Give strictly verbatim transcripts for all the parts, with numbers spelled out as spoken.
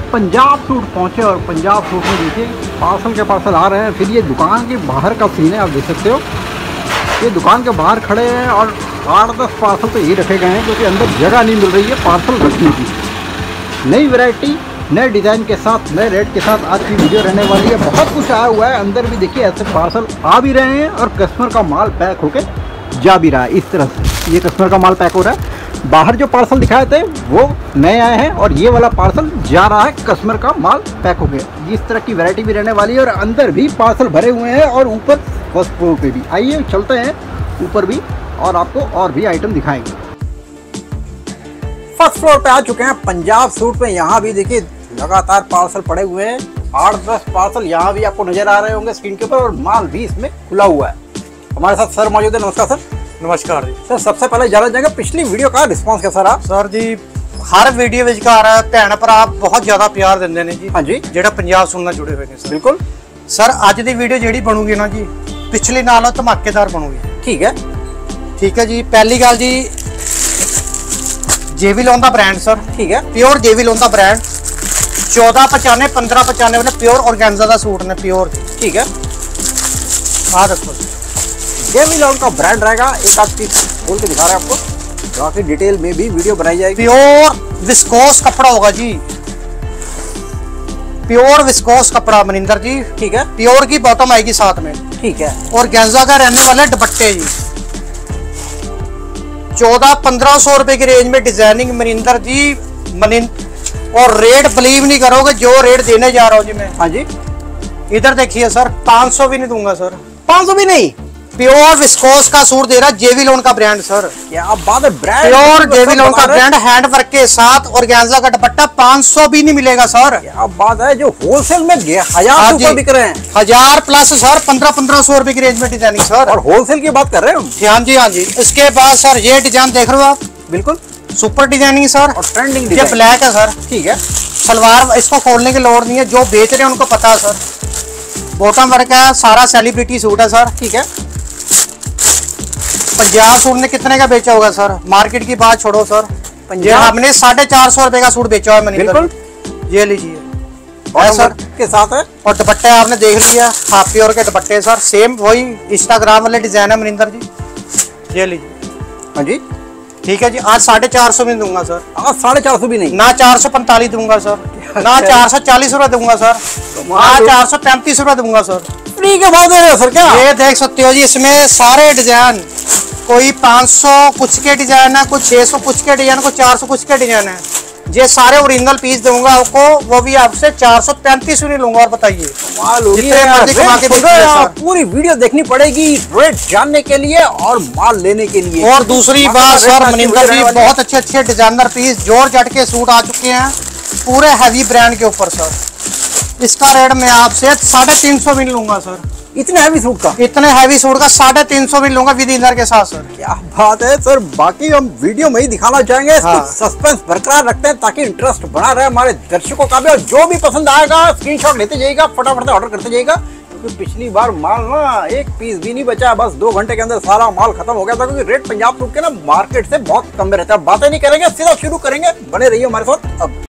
Punjab suit पहुंचे और Punjab suit में देखिए पार्सल के पार्सल आ रहे हैं। फिर ये दुकान के बाहर का सीन है, आप देख सकते हो। ये दुकान के बाहर खड़े हैं और आठ दस पार्सल तो ये रखे गए हैं क्योंकि अंदर जगह नहीं मिल रही है पार्सल रखने की। नई वैरायटी नए डिज़ाइन के साथ नए रेट के साथ आज की वीडियो रहने वाली है। बहुत कुछ आया हुआ है, अंदर भी देखिए ऐसे पार्सल आ भी रहे हैं और कस्टमर का माल पैक होके जा भी रहा है। इस तरह से ये कस्टमर का माल पैक हो रहा है। बाहर जो पार्सल दिखाए थे वो नए आए हैं और ये वाला पार्सल जा रहा है, कस्टमर का माल पैक हो गया। इस तरह की वैरायटी भी रहने वाली है और अंदर भी पार्सल भरे हुए हैं और ऊपर फर्स्ट फ्लोर पे भी। आइए चलते हैं ऊपर भी और आपको और भी आइटम दिखाएंगे। फर्स्ट फ्लोर पे आ चुके हैं पंजाब सूट में। यहाँ भी देखिए लगातार पार्सल पड़े हुए हैं, आठ दस पार्सल यहाँ भी आपको नजर आ रहे होंगे स्क्रीन के ऊपर और माल भी इसमें खुला हुआ है। हमारे साथ सर मौजूद है। नमस्कार सर। नमस्कार जी सर, सबसे पहले जाना चाहेंगे पिछली वीडियो का रिस्पांस कैसा रहा? Sir ji her video which घर भैन भरा बहुत ज्यादा प्यार देंगे ने जी। हाँ जी, जेड़ा पंजाब सुनना जुड़े हुए हैं। बिल्कुल सर, अज दी वीडियो जेड़ी बनूगी ना जी पिछली नालों धमाकेदार बनूगी। ठीक है ठीक है जी। पहली गल जी जेविलॉन दा ब्रांड सर। ठीक है, प्योर जेविलॉन दा ब्रांड चौदह पचानवे पंद्रह पचानवे ने प्योर ऑर्गेन्जा का सूट ने प्योर। ठीक है, हाँ देखो जेविलॉन का ब्रांड रहेगा। एक आध पीस खोल के दिखा रहे हैं आपको, बाकी डिटेल में भी वीडियो बनाई जाएगी। प्योर विस्कोस कपड़ा होगा जी, प्योर विस्कोस कपड़ा मनिंदर जी। ठीक है, प्योर की बॉटम आएगी साथ में। ठीक है, और गेंजा का रहने वाले दुपट्टे जी चौदह पंद्रह सौ रुपए की रेंज में डिजाइनिंग मनिंदर जी मनिन और रेट बिलीव नहीं करोगे जो रेट देने जा रहा हूँ जी मैं। हाँ जी, इधर देखिए सर, पाँच सौ भी नहीं दूंगा सर। पाँच सौ भी नहीं? प्योर विस्कोस का सूट दे रहा जेविलॉन का ब्रांड सर। क्या बात है, ब्रांड प्योर जेविलॉन का ब्रांड हैंड वर्क के साथ ऑर्गेन्जा का दुपट्टा पाँच सौ भी नहीं मिलेगा सर। क्या बात है, जो होलसेल में हजार रुपए बिक रहे हैं। हजार प्लस सर, पंद्रह पंद्रह सौ रुपए की रेंज में डिजाइनिंग सर। और होलसेल की बात कर रहे हो? हाँ जी हाँ जी। इसके बाद सर ये डिजाइन देख रहे हो आप, बिल्कुल सुपर डिजाइनिंग सर और ट्रेंडिंग। ये ब्लैक है सर। ठीक है, सलवार इसको खोलने की लोड़ नहीं है, जो बेच रहे हैं उनको पता है सर। बॉटम वर्क है, सारा सेलिब्रिटी सूट है सर। ठीक है, पंजाब सूट ने कितने का बेचा होगा सर? मार्केट की बात छोड़ो सर, पंजाब हमने साढ़े चार सौ रुपए का सूट बेचा है मैंने। बिल्कुल, ये लीजिए और सर के साथ है। और दुपट्टे आपने देख लिया, हाफ प्योर के दुपट्टे सर, सेम वही इंस्टाग्राम वाले डिजाइन है मनिंदर जी। ये लीजिए। हाँ जी, ठीक है जी। आज साढ़े चार सौ में दूंगा सर। आज साढ़े चार सौ भी नहीं? ना चार सौ पैंतालीस दूंगा सर, ना चार सौ चालीस रुपए दूंगा सर, ना चार सौ पैंतीस रुपए दूंगा सर। फ्री के भाव दे रहे हो सर? क्या ये देख सकते हो जी, इसमें सारे डिजाइन, कोई पाँच सौ कुछ के डिजाइन है, कुछ छह सौ कुछ के डिजाइन, कुछ चार सौ कुछ के डिजाइन है। ये सारे ओरिजिनल पीस दूंगा आपको, वो भी आपसे चार सौ पैंतीस नहीं लूंगा। और बताइए पूरी वीडियो देखनी पड़ेगी रेट जानने के लिए और माल लेने के लिए। और दूसरी बात सर मनिंदर जी, बहुत अच्छे अच्छे डिजाइनर पीस जोर जट के सूट आ चुके हैं पूरे हैवी ब्रांड के ऊपर सर। इसका रेट मैं आपसे साढ़े तीन सौ भी नहीं लूंगा सर। इतने हैवी सूट का? इतने हैवी सूट का साढ़े तीन सौ भी लूंगा विद इनर के साथ सर। क्या बात है सर, बाकी हम वीडियो में ही दिखाना चाहेंगे। हाँ। सस्पेंस बरकरार रखते हैं ताकि इंटरेस्ट बना रहे हमारे दर्शकों का भी, और जो भी पसंद आएगा स्क्रीनशॉट लेते जाइएगा, फटाफट से ऑर्डर करते जाइएगा। क्योंकि पिछली बार माल ना एक पीस भी नहीं बचा, बस दो घंटे के अंदर सारा माल खत्म हो गया था। क्योंकि रेट पंजाब सूट के ना मार्केट से बहुत कम में रहता है। बातें नहीं करेंगे, सीधा शुरू करेंगे, बने रहिए हमारे साथ। अब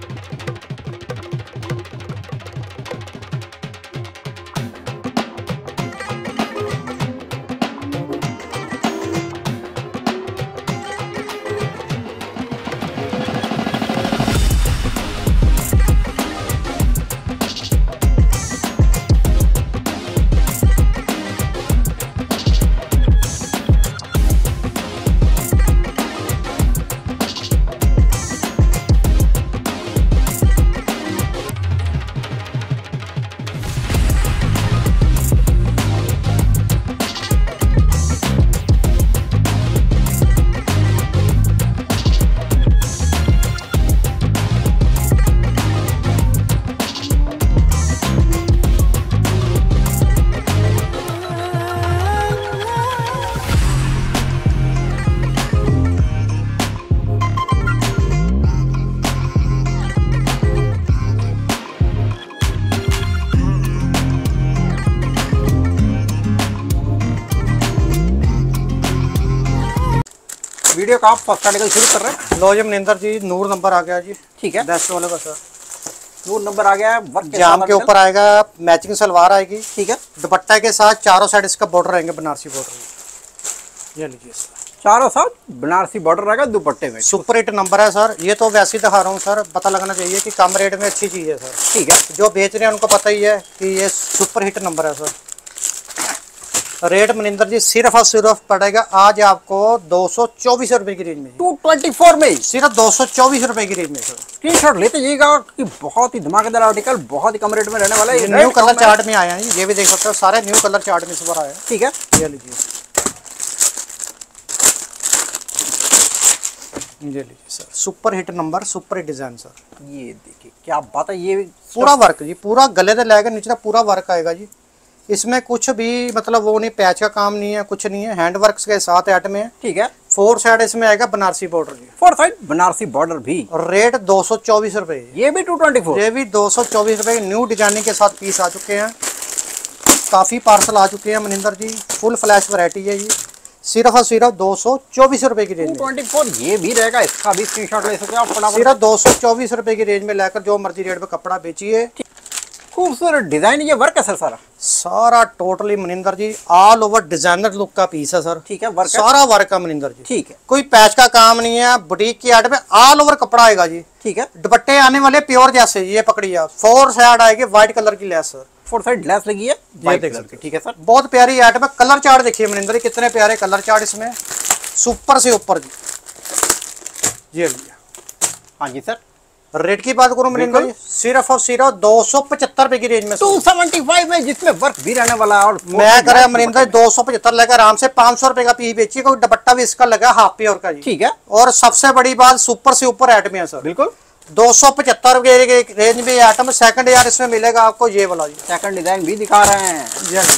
वीडियो का आप फर्स्ट आर्टिकल शुरू कर रहे हैं। लो जी मनिंदर जी, नूर नंबर आ गया जी। ठीक है, बेस्ट वाले का सर। नूर नंबर आ गया है, वर्क के जाम साथ के ऊपर आएगा, मैचिंग सलवार आएगी। ठीक है, दुपट्टा के साथ चारों साइड इसका बॉर्डर रहेंगे बनारसी बॉर्डर। ये लीजिए सर, चारों साथ बनारसी बॉर्डर रहेगा दुपट्टे में। सुपर हिट नंबर है सर। ये तो वैसे ही दिखा रहा हूँ सर, पता लगना चाहिए कि कम रेट में अच्छी चीज़ है सर। ठीक है, जो बेच रहे हैं उनको पता ही है कि ये सुपर हिट नंबर है सर। रेट मनिंदर जी सिर्फ और सिर्फ पड़ेगा आज आपको दो सौ चौबीस रुपए की रेंज में, टू ट्वेंटी फोर में सिर्फ दो सौ चौबीस रुपए की रेंज में सर। स्क्रीनशॉट लेते जाइएगा कि बहुत ही धमाकेदार आर्टिकल, बहुत ही कम रेट में रहने वाला है। न्यू कलर चार्ट में आया है, ये भी देख सकते हो, सारे न्यू कलर चार्ट में इस बार आया है। ठीक है, ये लीजिए, ये लीजिए sir, super hit number, super hit design sir. ये देखिए क्या बात है, ये पूरा वर्क जी, पूरा गले से लेकर नीचे तक पूरा वर्क आएगा जी। इसमें कुछ भी मतलब वो नहीं, पैच का काम नहीं है, कुछ नहीं है, हैंड वर्क के साथ एट में है। ठीक है, फोर साइड इसमें आएगा बनारसी बॉर्डर जी, फोर साइड बनारसी बॉर्डर भी। रेट दो सौ चौबीस रुपए, ये भी टू ट्वेंटी फोर, ये भी दो सौ चौबीस रुपए। न्यू डिजाइनिंग के साथ पीस आ चुके हैं, काफी पार्सल आ चुके हैं Maninder ji, full flash variety है जी, सिर्फ और सिर्फ दो सौ चौबीस रुपए की रेंज में। ट्वेंटी फोर ये भी रहेगा, इसका भी स्क्रीनशॉट ले सकते हैं आप फटाफट। सिर्फ दो सौ चौबीस रुपए की रेंज में लेकर जो मर्जी रेट पे कपड़ा बेचिए। खूबसूरत डिजाइन, ये वर्क है सर सारा, सारा totally Maninder ji all over designer look का पीस है सर। ठीक है, वर्क है। सारा वर्क है मनिंदर जी। ठीक है, कोई पैच का काम नहीं है, बुटीक की आर्ट में ऑल ओवर कपड़ा आएगा जी। ठीक है, दुपट्टे आने वाले प्योर जैसे, ये पकड़िए आप, फोर साइड आएगी व्हाइट कलर की lace sir, four side lace लगी है ये देख सकते। ठीक है सर, बहुत प्यारी आर्ट में कलर चार्ट देखिए मनिंदर जी, कितने प्यारे कलर चार्ट इसमें, सुपर से ऊपर जी। ये लीजिए, हाँ जी सर। रेट की बात करूं मनिंदर जी, सिर्फ और सिर्फ दो सौ पचहत्तर रुपए की रेंज में, टू सेवेंटी फाइव में, जिसमें वर्क भी रहने वाला है। और मैं कह रहा मनिंदर दो सौ पचहत्तर लेकर आराम से पाँच सौ रुपए का पीस बेचिए, कोई दुपट्टा भी इसका लगा हाफ प्योर का जी। ठीक है, और सबसे बड़ी बात सुपर से ऊपर एट में है सर, बिल्कुल दो सौ पचहत्तर रुपए के रेंज में आइटम। सेकंड यार इसमें मिलेगा आपको ये वाला जी, सेकंड डिजाइन भी दिखा रहे हैं।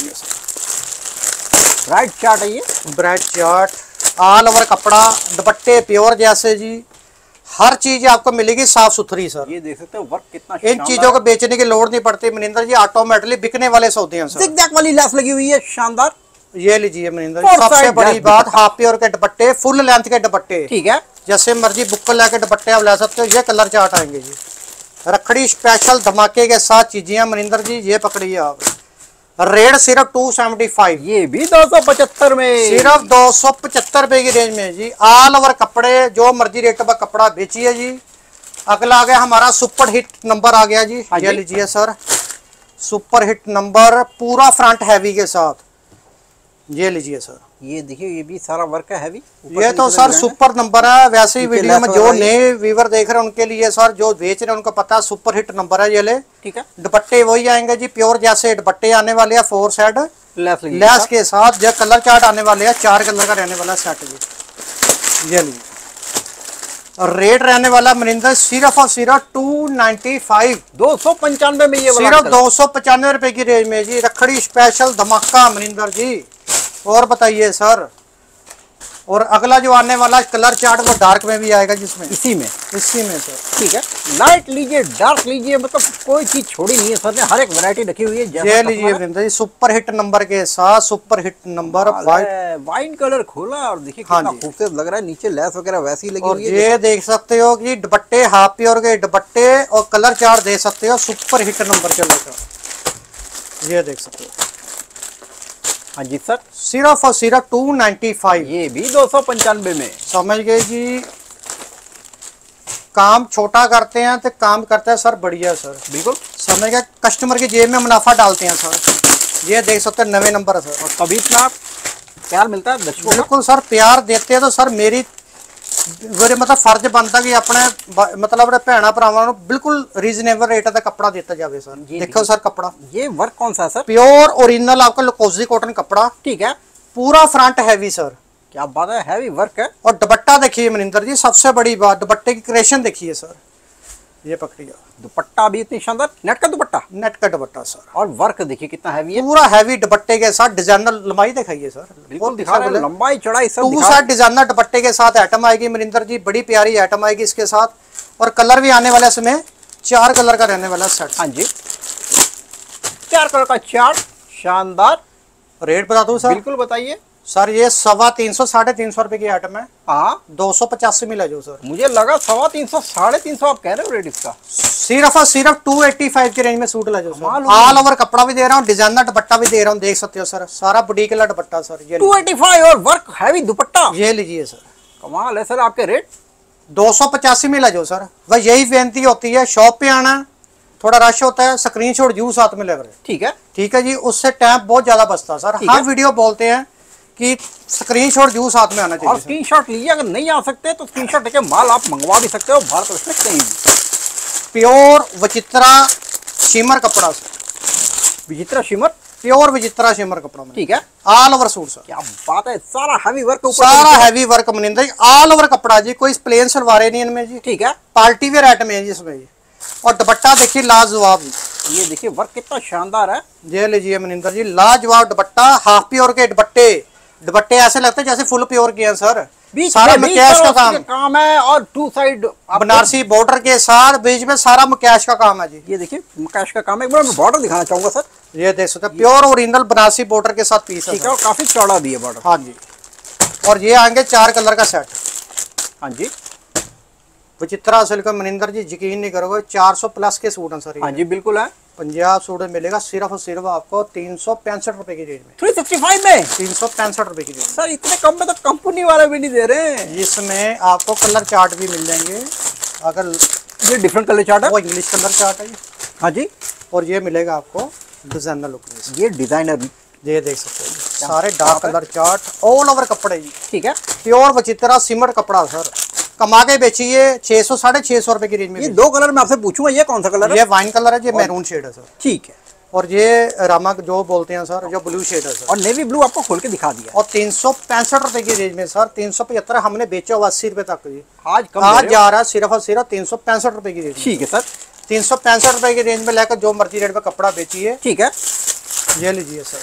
ब्राइट चार्ट है ये, ब्राइट चार्ट, ऑल ओवर कपड़ा, दुपट्टे प्योर जैसे जी, हर चीज आपको मिलेगी साफ सुथरी सर। ये देख सकते हो वर्क कितना इन चीजों को बेचने की लोड़ नहीं पड़ती मनिंदर जी, ऑटोमेटिकली बिकने वाले सौदे हैं सर। जिगजैग वाली लेस लगी हुई है, शानदार। ये लीजिए मनिंदर जी, Four सबसे side बड़ी लेस बात दुपट्टा। हाफ प्योर के दुपट्टे, फुल लेंथ के दुपट्टे, ठीक है, जैसे मर्जी बुक लेके दुपट्टे आप ले सकते हो। ये कलर चार्ट आएंगे जी, रखड़ी स्पेशल धमाके के साथ चीजें हैं मनिंदर जी, ये पकड़िए आप। रेट सिर्फ टू सेवेंटी फाइव, ये भी दो सौ पचहत्तर में, सिर्फ दो सौ पचहत्तर रुपए की रेंज में जी। ऑल ओवर कपड़े, जो मर्जी रेट का कपड़ा बेचिए जी। अगला आ गया हमारा सुपर हिट नंबर आ गया जी, ये लीजिए सर, सुपर हिट नंबर, पूरा फ्रंट हैवी के साथ, ये लीजिए सर। ये देखिए ये भी सारा वर्क है हैवी। ये तो सर सुपर नंबर है, वैसे ही वीडियो में जो नए व्यूवर देख रहे हैं उनके लिए सर, जो बेच रहे हैं उनको पता है सुपर हिट नंबर है ये ले। ठीक है, दुपट्टे वही आएंगे जी, प्योर जैसे दुपट्टे आने वाले हैं, फोर साइड लेस लेस के साथ। जो कलर चार्ट आने वाले हैं, चार कलर का रहने वाला सेट जी, ये लीजिए। और रेट रहने वाला मनिंदर सिर्फ और सिर्फ टू नाइन्टी फाइव, दो सौ पंचानवे में, ये सिर्फ दो सौ पचानवे रुपए की रेंज में जी। रखड़ी स्पेशल धमाका मनिंदर जी। और बताइए सर, और अगला जो आने वाला कलर चार्ट वो डार्क में भी आएगा जिसमें, इसी में इसी में सर। ठीक है, लाइट लीजिए डार्क लीजिए, मतलब कोई चीज छोड़ी नहीं है सर ने, हर एक वैरायटी रखी हुई है। ये लीजिए Maninder ji, super hit number के साथ, super hit number white wine colour खोला और देखिए हाँ कितना खूबसूरत लग रहा है, नीचे लेस वगैरह वैसी ही लगी और हुई है। ये देख सकते हो कि दुपट्टे हाफ प्योर के दुपट्टे और कलर चार्ट दे सकते हो सुपर हिट नंबर के लेकर, ये देख सकते हो। हाँ जी सर, सिर्फ और सिर्फ टू नाइन्टी फाइव, ये भी दो सौ पंचानवे में। समझ गए जी, काम छोटा करते हैं तो काम करता है सर बढ़िया सर, बिल्कुल समझ गए, कस्टमर की जेब में मुनाफा डालते हैं सर। ये देख सकते हैं नवे नंबर है सर, और तभी इतना प्यार मिलता है दर्शकों को। बिल्कुल सर, प्यार देते हैं तो सर मेरी मेरे मतलब फर्ज बनता कि अपने मतलब अपने भैन भरावां ਨੂੰ बिल्कुल रीजनेबल रेट का कपड़ा देता जाए सर। देखो सर कपड़ा, ये वर्क कौन सा है सर? प्योर ओरिजिनल आपका लकोजी कॉटन कपड़ा, ठीक है, पूरा फ्रंट हैवी सर, क्या बात है, हैवी वर्क है। और दुपट्टा देखिए मनिंदर जी, सबसे बड़ी बात दुपट्टे की क्रिएशन देखिए सर, ये पकड़िएगा, दुपट्टा भी इतनी शानदार, नेट का दुपट्टा, नेट का दुपट्टा सर, और वर्क देखिए कितना हैवी है, पूरा हैवी दुपट्टे के साथ। डिजाइनर लंबाई दिखाइए सर, बिल्कुल दिखा रहे हैं, लंबाई चौड़ाई सब टू दिखा साइड डिजाइनर दुपट्टे के साथ आइटम आएगी मनिंदर जी, बड़ी प्यारी आइटम आएगी इसके साथ, और कलर भी आने वाला है इसमें, चार कलर का रहने वाला सेट। हाँ जी, चार कलर का चार्ट, शानदार। रेट बता दूं सर, बिल्कुल बताइए। सर ये सवा तीन सौ साढ़े तीन सौ रुपए की आइटम है। हाँ, दो सौ पचासी मिला जो सर। मुझे लगा सवा तीन सौ साढ़े तीन सौ आप कह रहे हो रेट इसका। सिर्फ और सिर्फ टू एट्टी फाइव की रेंज में सूट ला जो सर। कमाल हो ऑल ओवर कपड़ा भी दे रहा हूँ, डिजाइनर दुपट्टा भी दे रहा हूँ, देख सकते हो सर। सारा बुटीक वाला दुपट्टा सर। ये टू एटी फाइव और वर्क हैवी दुपट्टा। ये लीजिए सर। कमाल है सर। आपके रेट दो सौ पचासी मिला जो सर। बस यही बेनती होती है, शॉप पे आना, थोड़ा रश होता है, स्क्रीनशॉट जरूर साथ में लग रहे। ठीक है, ठीक है जी, उससे टाइम बहुत ज्यादा बचता है सर। हर वीडियो बोलते हैं कि स्क्रीनशॉट जरूर साथ में आना चाहिए। और स्क्रीनशॉट लीजिए, अगर नहीं आ सकते तो स्क्रीनशॉट लेके माल आप मंगवा भी सकते हो भारत वर्ष में कहीं भी। प्योर विचित्रा शिमर कपड़ा सर। विचित्रा शिमर, प्योर विचित्रा शिमर कपड़ा में। ठीक है, ऑल ओवर सूट सर। क्या बात है। सारा हैवी वर्क ऊपर, सारा heavy work Maninder ji, all over कपड़ा जी, कोई प्लेन सलवार नहीं इनमें जी। ठीक है, पार्टी वेयर आइटम है जी इसमें जी। और दुपट्टा देखिए लाजवाब। ये देखिए वर्क कितना शानदार है। ये लीजिए मनिंदर जी, लाजवाब दुपट्टा, हाफ प्योर के दुपट्टे। दुपट्टे ऐसे लगते हैं जैसे फुल प्योर के हैं सर। सारा मकैश का काम काम है और टू साइड बनारसी बॉर्डर के साथ, बीच में सारा मकैश का काम है जी। ये देखिए मकैश का काम है। एक बार मैं बॉर्डर दिखाना चाहूंगा सर। ये देख सकते हैं, प्योर ओरिजिनल बनारसी बॉर्डर के साथ पीस है। ठीक है, और काफी चौड़ा भी है बॉर्डर। हाँ जी। और ये आएंगे चार कलर का सेट। हाँ जी, विचित्रा सिल्क मनिंदर जी, यकीन नहीं करोगे, चार सौ प्लस के सूट हैं सर। हाँ जी बिल्कुल है। पंजाब सूट मिलेगा सिर्फ और सिर्फ आपको तीन सौ पैंसठ रुपए की रेंज में। थ्री सिक्सटी फाइव में तीन सौ पैंसठ रुपए की रेंज सर। इतने कम में तो कंपनी वाले भी नहीं दे रहे हैं। इसमें आपको कलर चार्ट भी मिल जाएंगे। अगर ये डिफरेंट कलर चार्ट है, वो इंग्लिश कलर चार्ट है जी। हाँ जी। और ये मिलेगा आपको डिजाइनर लुक में। ये डिजाइनर, ये देख सकते हैं जी, सारे dark colour chart all over कपड़े जी। ठीक है, प्योर विचित्रा सिमर कपड़ा सर। कमा के बेचिए छह सौ साढ़े छह सौ रुपए की रेंज में। ये दो कलर में आपसे पूछूंगा, ये कौन सा कलर है? ये वाइन कलर है, ये मैरून शेड है सर। ठीक है, और ये रामा जो बोलते हैं सर, जो ब्लू शेड है सर। और नेवी ब्लू आपको खोल के दिखा दिया। और तीन सौ पैंसठ रुपए की रेंज में सर। तीन सौ पचहत्तर हमने बेचा हुआ अस्सी रुपए तक जी। आज कम आज जा रहा है सिर्फ और सिर्फ तीन सौ पैंसठ रुपए की रेंज। ठीक है सर, तीन सौ पैंसठ रुपए की रेंज में लेकर जो मर्जी रेट पे कपड़ा बेचिए। ठीक है, ये लीजिए सर।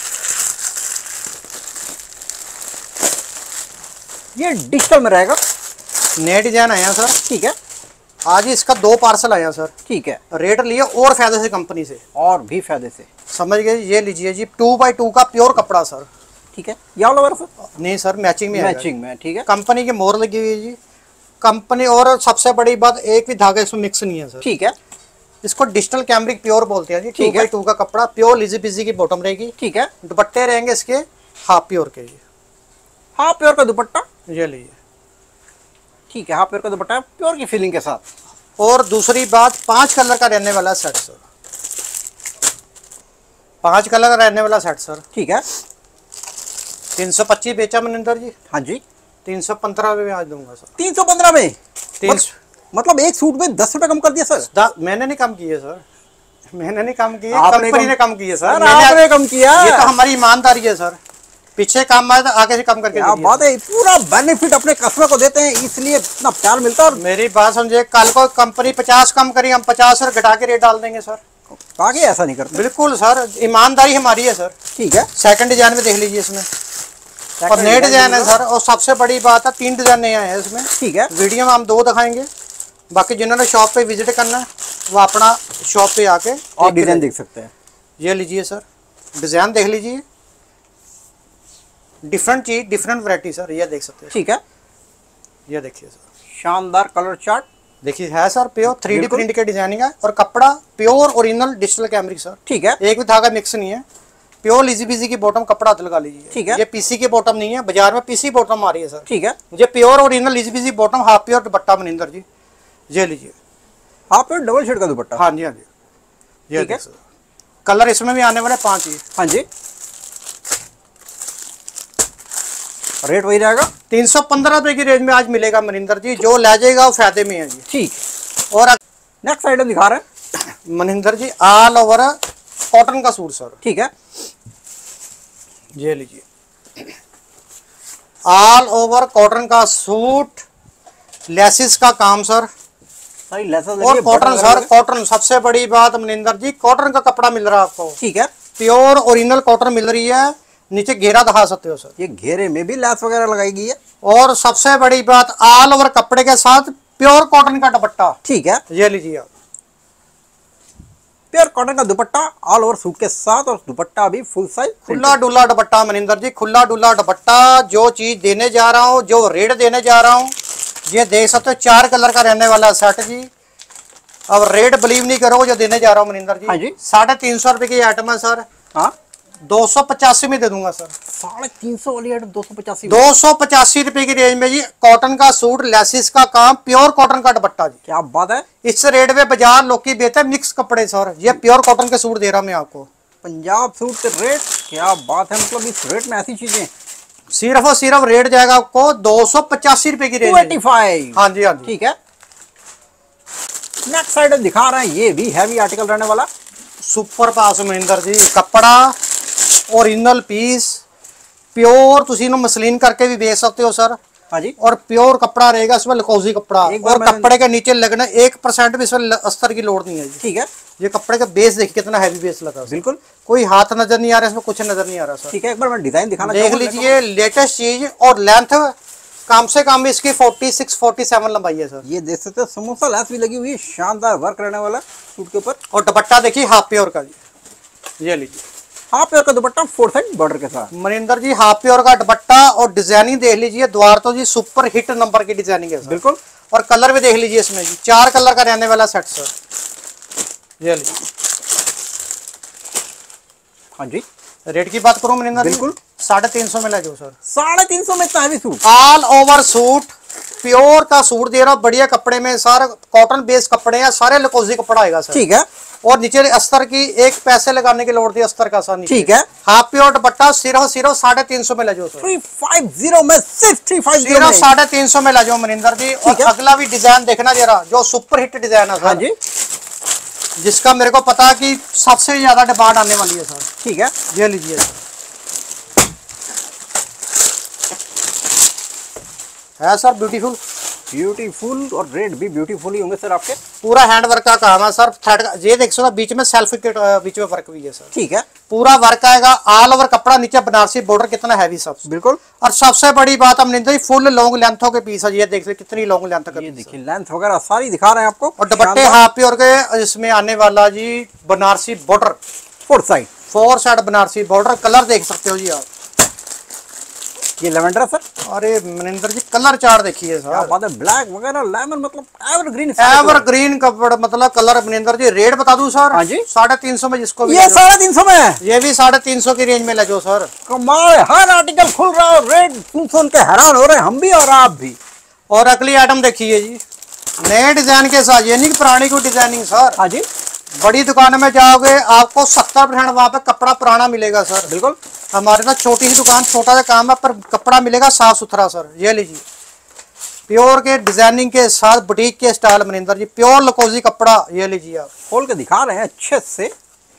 ये डिजिटल में रहेगा। नए डिजाइन आया सर। ठीक है, आज ही इसका दो पार्सल आया सर। ठीक है, रेट लिए और फायदे से कंपनी से, और भी फायदे से। समझ गए। ये लीजिए जी, टू बाई टू का प्योर कपड़ा सर। ठीक है, ये ऑल ओवर सर? नहीं सर, मैचिंग में मैचिंग में। ठीक है, कंपनी की मोहर लगी हुई है जी कंपनी। और सबसे बड़ी बात, एक भी धागा इसमें मिक्स नहीं है सर। ठीक है, इसको डिजिटल कैमरिक प्योर बोलते हैं जी। टू ठीक है। बाई टू का कपड़ा, प्योर लिजी बिजी की बॉटम रहेगी। ठीक है, दुपट्टे रहेंगे इसके हाफ प्योर के जी। हाफ प्योर का दुपट्टा। ये लीजिए। ठीक है, हाफ प्योर का दुपट्टा प्योर की फीलिंग के साथ। और दूसरी बात, पांच कलर का रहने वाला सेट सर। पांच कलर का रहने वाला सेट सर। ठीक है, तीन सौ पच्चीस बेचा मनिंदर जी। हाँ जी, तीन सौ पंद्रह में आज दूंगा सर। तीन सौ पंद्रह में। तीन मत, मतलब एक सूट में दस रुपए कम कर दिया सर। दा, मैंने नहीं कम किए सर। मैंने नहीं कम किए, आपने कंपनी कम- ने कम किए सर। सर, मैंने आपने कम किया। ये तो हमारी ईमानदारी है सर। पीछे काम आया तो आगे से कम करके क्या दीजिए। बात है, पूरा बेनिफिट अपने कस्टमर को देते हैं, इसलिए इतना प्यार मिलता है। और मेरी बात समझे, कल को कंपनी पचास कम करी, हम पचास सर घटा के रेट डाल देंगे सर। आगे ऐसा नहीं करते। बिल्कुल सर, ईमानदारी हमारी है सर। ठीक है, सेकंड डिजाइन में देख लीजिए इसमें। और नए डिजाइन है सर। और सबसे बड़ी बात है, तीन डिजाइन नए आए हैं इसमें। ठीक है, वीडियो में हम दो दिखाएंगे। बाकी जिन्होंने शॉप पे विजिट करना है वो अपना शॉप पे आके और डिजाइन देख सकते हैं। ये लीजिए सर, डिजाइन देख लीजिए। डिफरेंट चीज, डिफरेंट वैरायटी सर। ये देख सकते हैं। ठीक है, ये देखिए सर, शानदार कलर चार्ट। देखिए है सर प्योर थ्री डी बिल्कुल। प्रिंट के डिजाइनिंग है। और कपड़ा pure original digital cambric sir. ठीक है, एक भी धागा मिक्स नहीं है। प्योर लिजी बिजी की बॉटम कपड़ा हाथ लगा लीजिए। ठीक है। ये पीसी की बॉटम नहीं है, बाजार में पीसी बॉटम आ रही है सर। ठीक है, ये pure original lizzy bizzy bottom, half pure दुपट्टा मनिंदर जी। ये लीजिए। हाफ प्योर डबल शेड का दुपट्टा। हाँ जी, हाँ जी। ये ठीक है। देख सकते हैं। कलर इसमें भी आने वाले पांच ही। हाँ जी, रेट वही रहेगा। तीन सौ पंद्रह रुपए की रेंज में आज मिलेगा मनिंदर जी। जो ले जाएगा वो फायदे में है जी। ठीक, और नेक्स्ट आइटम दिखा रहे हैं Maninder ji, all over cotton का सूट सर। ठीक है, ये लीजिए, ऑल ओवर कॉटन का सूट, लेसिस का काम सर। सारी लेसेस और कॉटन सर, कॉटन सबसे बड़ी बात मनिंदर जी, कॉटन का कपड़ा मिल रहा है आपको। ठीक है, प्योर ओरिजिनल कॉटन मिल रही है। नीचे घेरा दिखा सकते हो सर। ये घेरे में भी लेस वगैरह लगाई गई है। और सबसे बड़ी बात, ऑल ओवर कपड़े के साथ प्योर कॉटन का दुपट्टा। ठीक है, ये लीजिए आप। प्योर कॉटन का दुपट्टा ऑल ओवर सूट के साथ, और दुपट्टा भी फुल साइज खुला डुला दुपट्टा मनिंदर जी, खुला डुला दुपट्टा। जो चीज देने जा रहा हूँ, जो रेट देने जा रहा हूँ, ये देख सकते हो चार कलर का रहने वाला सेट जी। अब रेट बिलीव नहीं करोगे जो देने जा रहा हूँ मनिंदर जी। हाँ जी। साढ़े तीन सौ रुपए की आइटम है सर। हाँ, दो सौ पचासी में दे दूंगा सर। साढ़े तीन सौ वाली आइटम दो सौ पचासी दो सौ पचासी रुपए की रेंज में जी, कॉटन का सूट, लेसिस का काम, प्योर कॉटन का दुपट्टा जी। क्या बात है। इस रेट में बाजार लोग की बेहतर मिक्स कपड़े सर, ये प्योर कॉटन के सूट दे रहा हूं मैं आपको। पंजाब सूट के रेट, क्या बात है, मतलब इस रेट में ऐसी चीजें। सिर्फ और सिर्फ रेट जाएगा आपको दो सौ पचासी रुपए की रेंज में। पचासी। हाँ जी हाँ जी। ठीक है। नेक्स्ट साइड दिखा रहे हैं, ये भी हैवी आर्टिकल रहने वाला। सुपर पास मनिंदर जी, कपड़ा ओरिजिनल पीस प्योर, तुसी इन्हों मसलिन करके भी बेच सकते हो सर। हाँ जी। और प्योर कपड़ा रहेगा इसमें, लकोजी कपड़ा, और कपड़े के नीचे लगना एक परसेंट भी इसमें अस्तर की लोड नहीं है जी। ठीक है। ये कपड़े का बेस देखिए कितना हैवी बेस लगा है। बिल्कुल, कोई हाथ नजर नहीं आ रहा इसमें, कुछ नजर नहीं आ रहा सर। ठीक है, एक बार मैं डिजाइन दिखाना देख लीजिए, लेटेस्ट चीज, और लेंथ कम से कम इसकी छियालीस सैंतालीस लंबाई है सर। ये देख सकते हो, समोसा लैस भी लगी हुई है, शानदार वर्क रहने वाला सूट के ऊपर। और दुपट्टा देखिए हाफ प्योर का जी, ये लीजिए हाफ प्योर का दुपट्टा फोर साइड बॉर्डर के साथ। मनिंदर जी हाफ प्योर का दुपट्टा, और डिजाइनिंग देख लीजिए, द्वार तो जी सुपर हिट नंबर की डिजाइनिंग है सर। बिल्कुल। और कलर भी देख लीजिए इसमें जी, चार कलर का रहने वाला सेट सर। ये लीजिए। हाँ जी। रेट की बात करूं मनिंदर जी, बिल्कुल। साढ़े तीन सौ में ले जाओ सर। साढ़े तीन सौ में इतना heavy suit, all over suit, pure का सूट दे रहा हूं, बढ़िया कपड़े में, सारा कॉटन बेस्ड कपड़े हैं, सारे लकोजी कपड़ा आएगा सर। ठीक है। और नीचे अस्तर की एक पैसे लगाने की लोड़ थी, अस्तर का सर नीचे। ठीक है। हाफ प्योर दुपट्टा सिर्फ सिर्फ साढ़े तीन सौ में ले जाओ सर। थ्री फाइव जीरो में सिर्फ थ्री फाइव जीरो सिर्फ साढ़े तीन सौ में ले जाओ मनिंदर जी। और अगला भी डिजाइन देखना जरा, जो सुपर हिट डिजाइन है सर। हाँ जी। जिसका मेरे को पता है कि सबसे ज्यादा डिमांड आने वाली है सर। ठीक है। ये लीजिए सर, है सर ब्यूटीफुल, ब्यूटीफुल, और रेट भी ब्यूटीफुल ही होंगे सर आपके। पूरा हैंड वर्क का काम है सर, थ्रेड का, ये देख सकते बीच में सेल्फ बीच में वर्क भी है सर। ठीक है। पूरा वर्क आएगा, ऑल ओवर कपड़ा, नीचे बनारसी बॉर्डर, कितना हैवी सब। बिल्कुल। और सबसे बड़ी बात हम नहीं, फुल लॉन्ग लेंथों के पीस है, ये देख लीजिए कितनी लॉन्ग लेंथ का। ये देखिए लेंथ वगैरह सारी दिखा रहे हैं आपको। और दुपट्टे हाफ प्योर के इसमें आने वाला जी, Banarasi border, four side, four side Banarasi border. Colour देख सकते हो जी आप, ये लेवेंडर है सर। अरे मनिंदर जी कलर चार्ट देखिए सर, बात है, ब्लैक वगैरह लेमन, मतलब एवरग्रीन। एवरग्रीन कपड़ा मतलब कलर। मनिंदर जी रेट बता दूं सर। हाँ जी। साढ़े तीन सौ में जिसको भी ये साढ़े तीन सौ में है, ये भी साढ़े तीन सौ की रेंज में ले जाओ सर। कमाल, हर आर्टिकल खुल रहा है, रेट सुन सुन के हैरान हो रहे हैं हम भी और आप भी। और अगली आइटम देखिए जी, नए डिजाइन के साथ, ये नहीं पुरानी कोई डिजाइनिंग सर। हाँ जी। बड़ी दुकानों में जाओगे आपको सत्तर परसेंट वहां पे कपड़ा पुराना मिलेगा सर। बिल्कुल। हमारे पास छोटी सी दुकान, छोटा सा काम है, पर कपड़ा मिलेगा साफ सुथरा सर। ये लीजिए, प्योर के डिजाइनिंग के साथ बुटीक के स्टाइल मनिंदर जी, प्योर लकोजी कपड़ा। ये लीजिए आप, खोल के दिखा रहे हैं अच्छे से।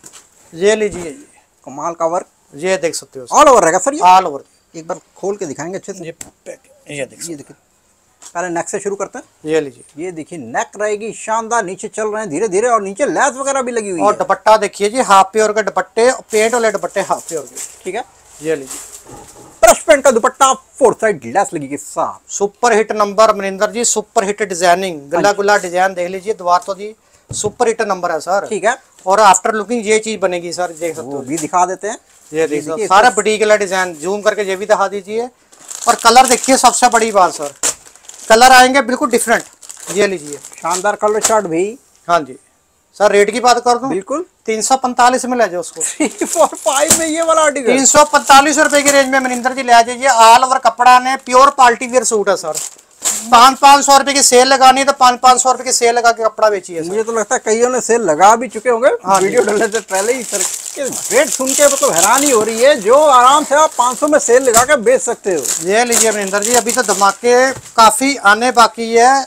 ये लीजिए, कमाल का वर्क, ये देख सकते हो ऑल ओवर रहेगा सर। ये ऑल ओवर। एक बार खोल के दिखाएंगे अच्छे से। ये ये देख ये देखिए, पहले नेक से शुरू करते हैं। ये लीजिए, ये देखिए नेक रहेगी शानदार, नीचे चल रहे हैं धीरे धीरे, और नीचे लैस वगैरह भी लगी हुई और है। दुपट्टा देखिए जी, हाफ प्योर के दुपट्टे, पेंट वाले दुपट्टे हाफ प्योर के। ठीक है। ये लीजिए, ब्रश पेंट का दुपट्टा, फोर साइड लैस लगी के साथ। Super hit number Maninder ji, super hit designing, गला गुला डिजाइन देख लीजिए, द्वार तो जी सुपर हिट नंबर है सर। ठीक है। और आफ्टर लुकिंग ये चीज बनेगी सर, देख सकते वो हो। भी दिखा देते हैं। ये देखिए सारा बुटीक वाला डिजाइन, जूम करके ये भी दिखा दीजिए। और कलर देखिए, सबसे बड़ी बात सर, कलर आएंगे बिल्कुल डिफरेंट। ये लीजिए, शानदार कलर चार्ट भी। हाँ जी सर। रेट की बात कर दूं, बिल्कुल तीन सौ पैंतालीस में ले जाओ उसको। थ्री फोर फाइव में ये वाला आर्टिकल तीन सौ पैंतालीस रुपए की रेंज में मनिंदर जी ले जाइए। ऑल ओवर कपड़ा ने, प्योर पार्टी वेयर सूट है सर। पाँच पाँच सौ रुपए की सेल लगानी है तो पाँच पाँच सौ रुपए की सेल लगा के कपड़ा बेचिए सर। मुझे तो लगता है कईयों ने सेल लगा भी चुके होंगे। हाँ वीडियो डालने से पहले ही सर के रेट सुन के मतलब हैरानी हो रही है, जो आराम से आप पाँच सौ में सेल लगा के बेच सकते हो। ये लीजिए मनिंदर जी, अभी तो धमाके काफी आने बाकी है।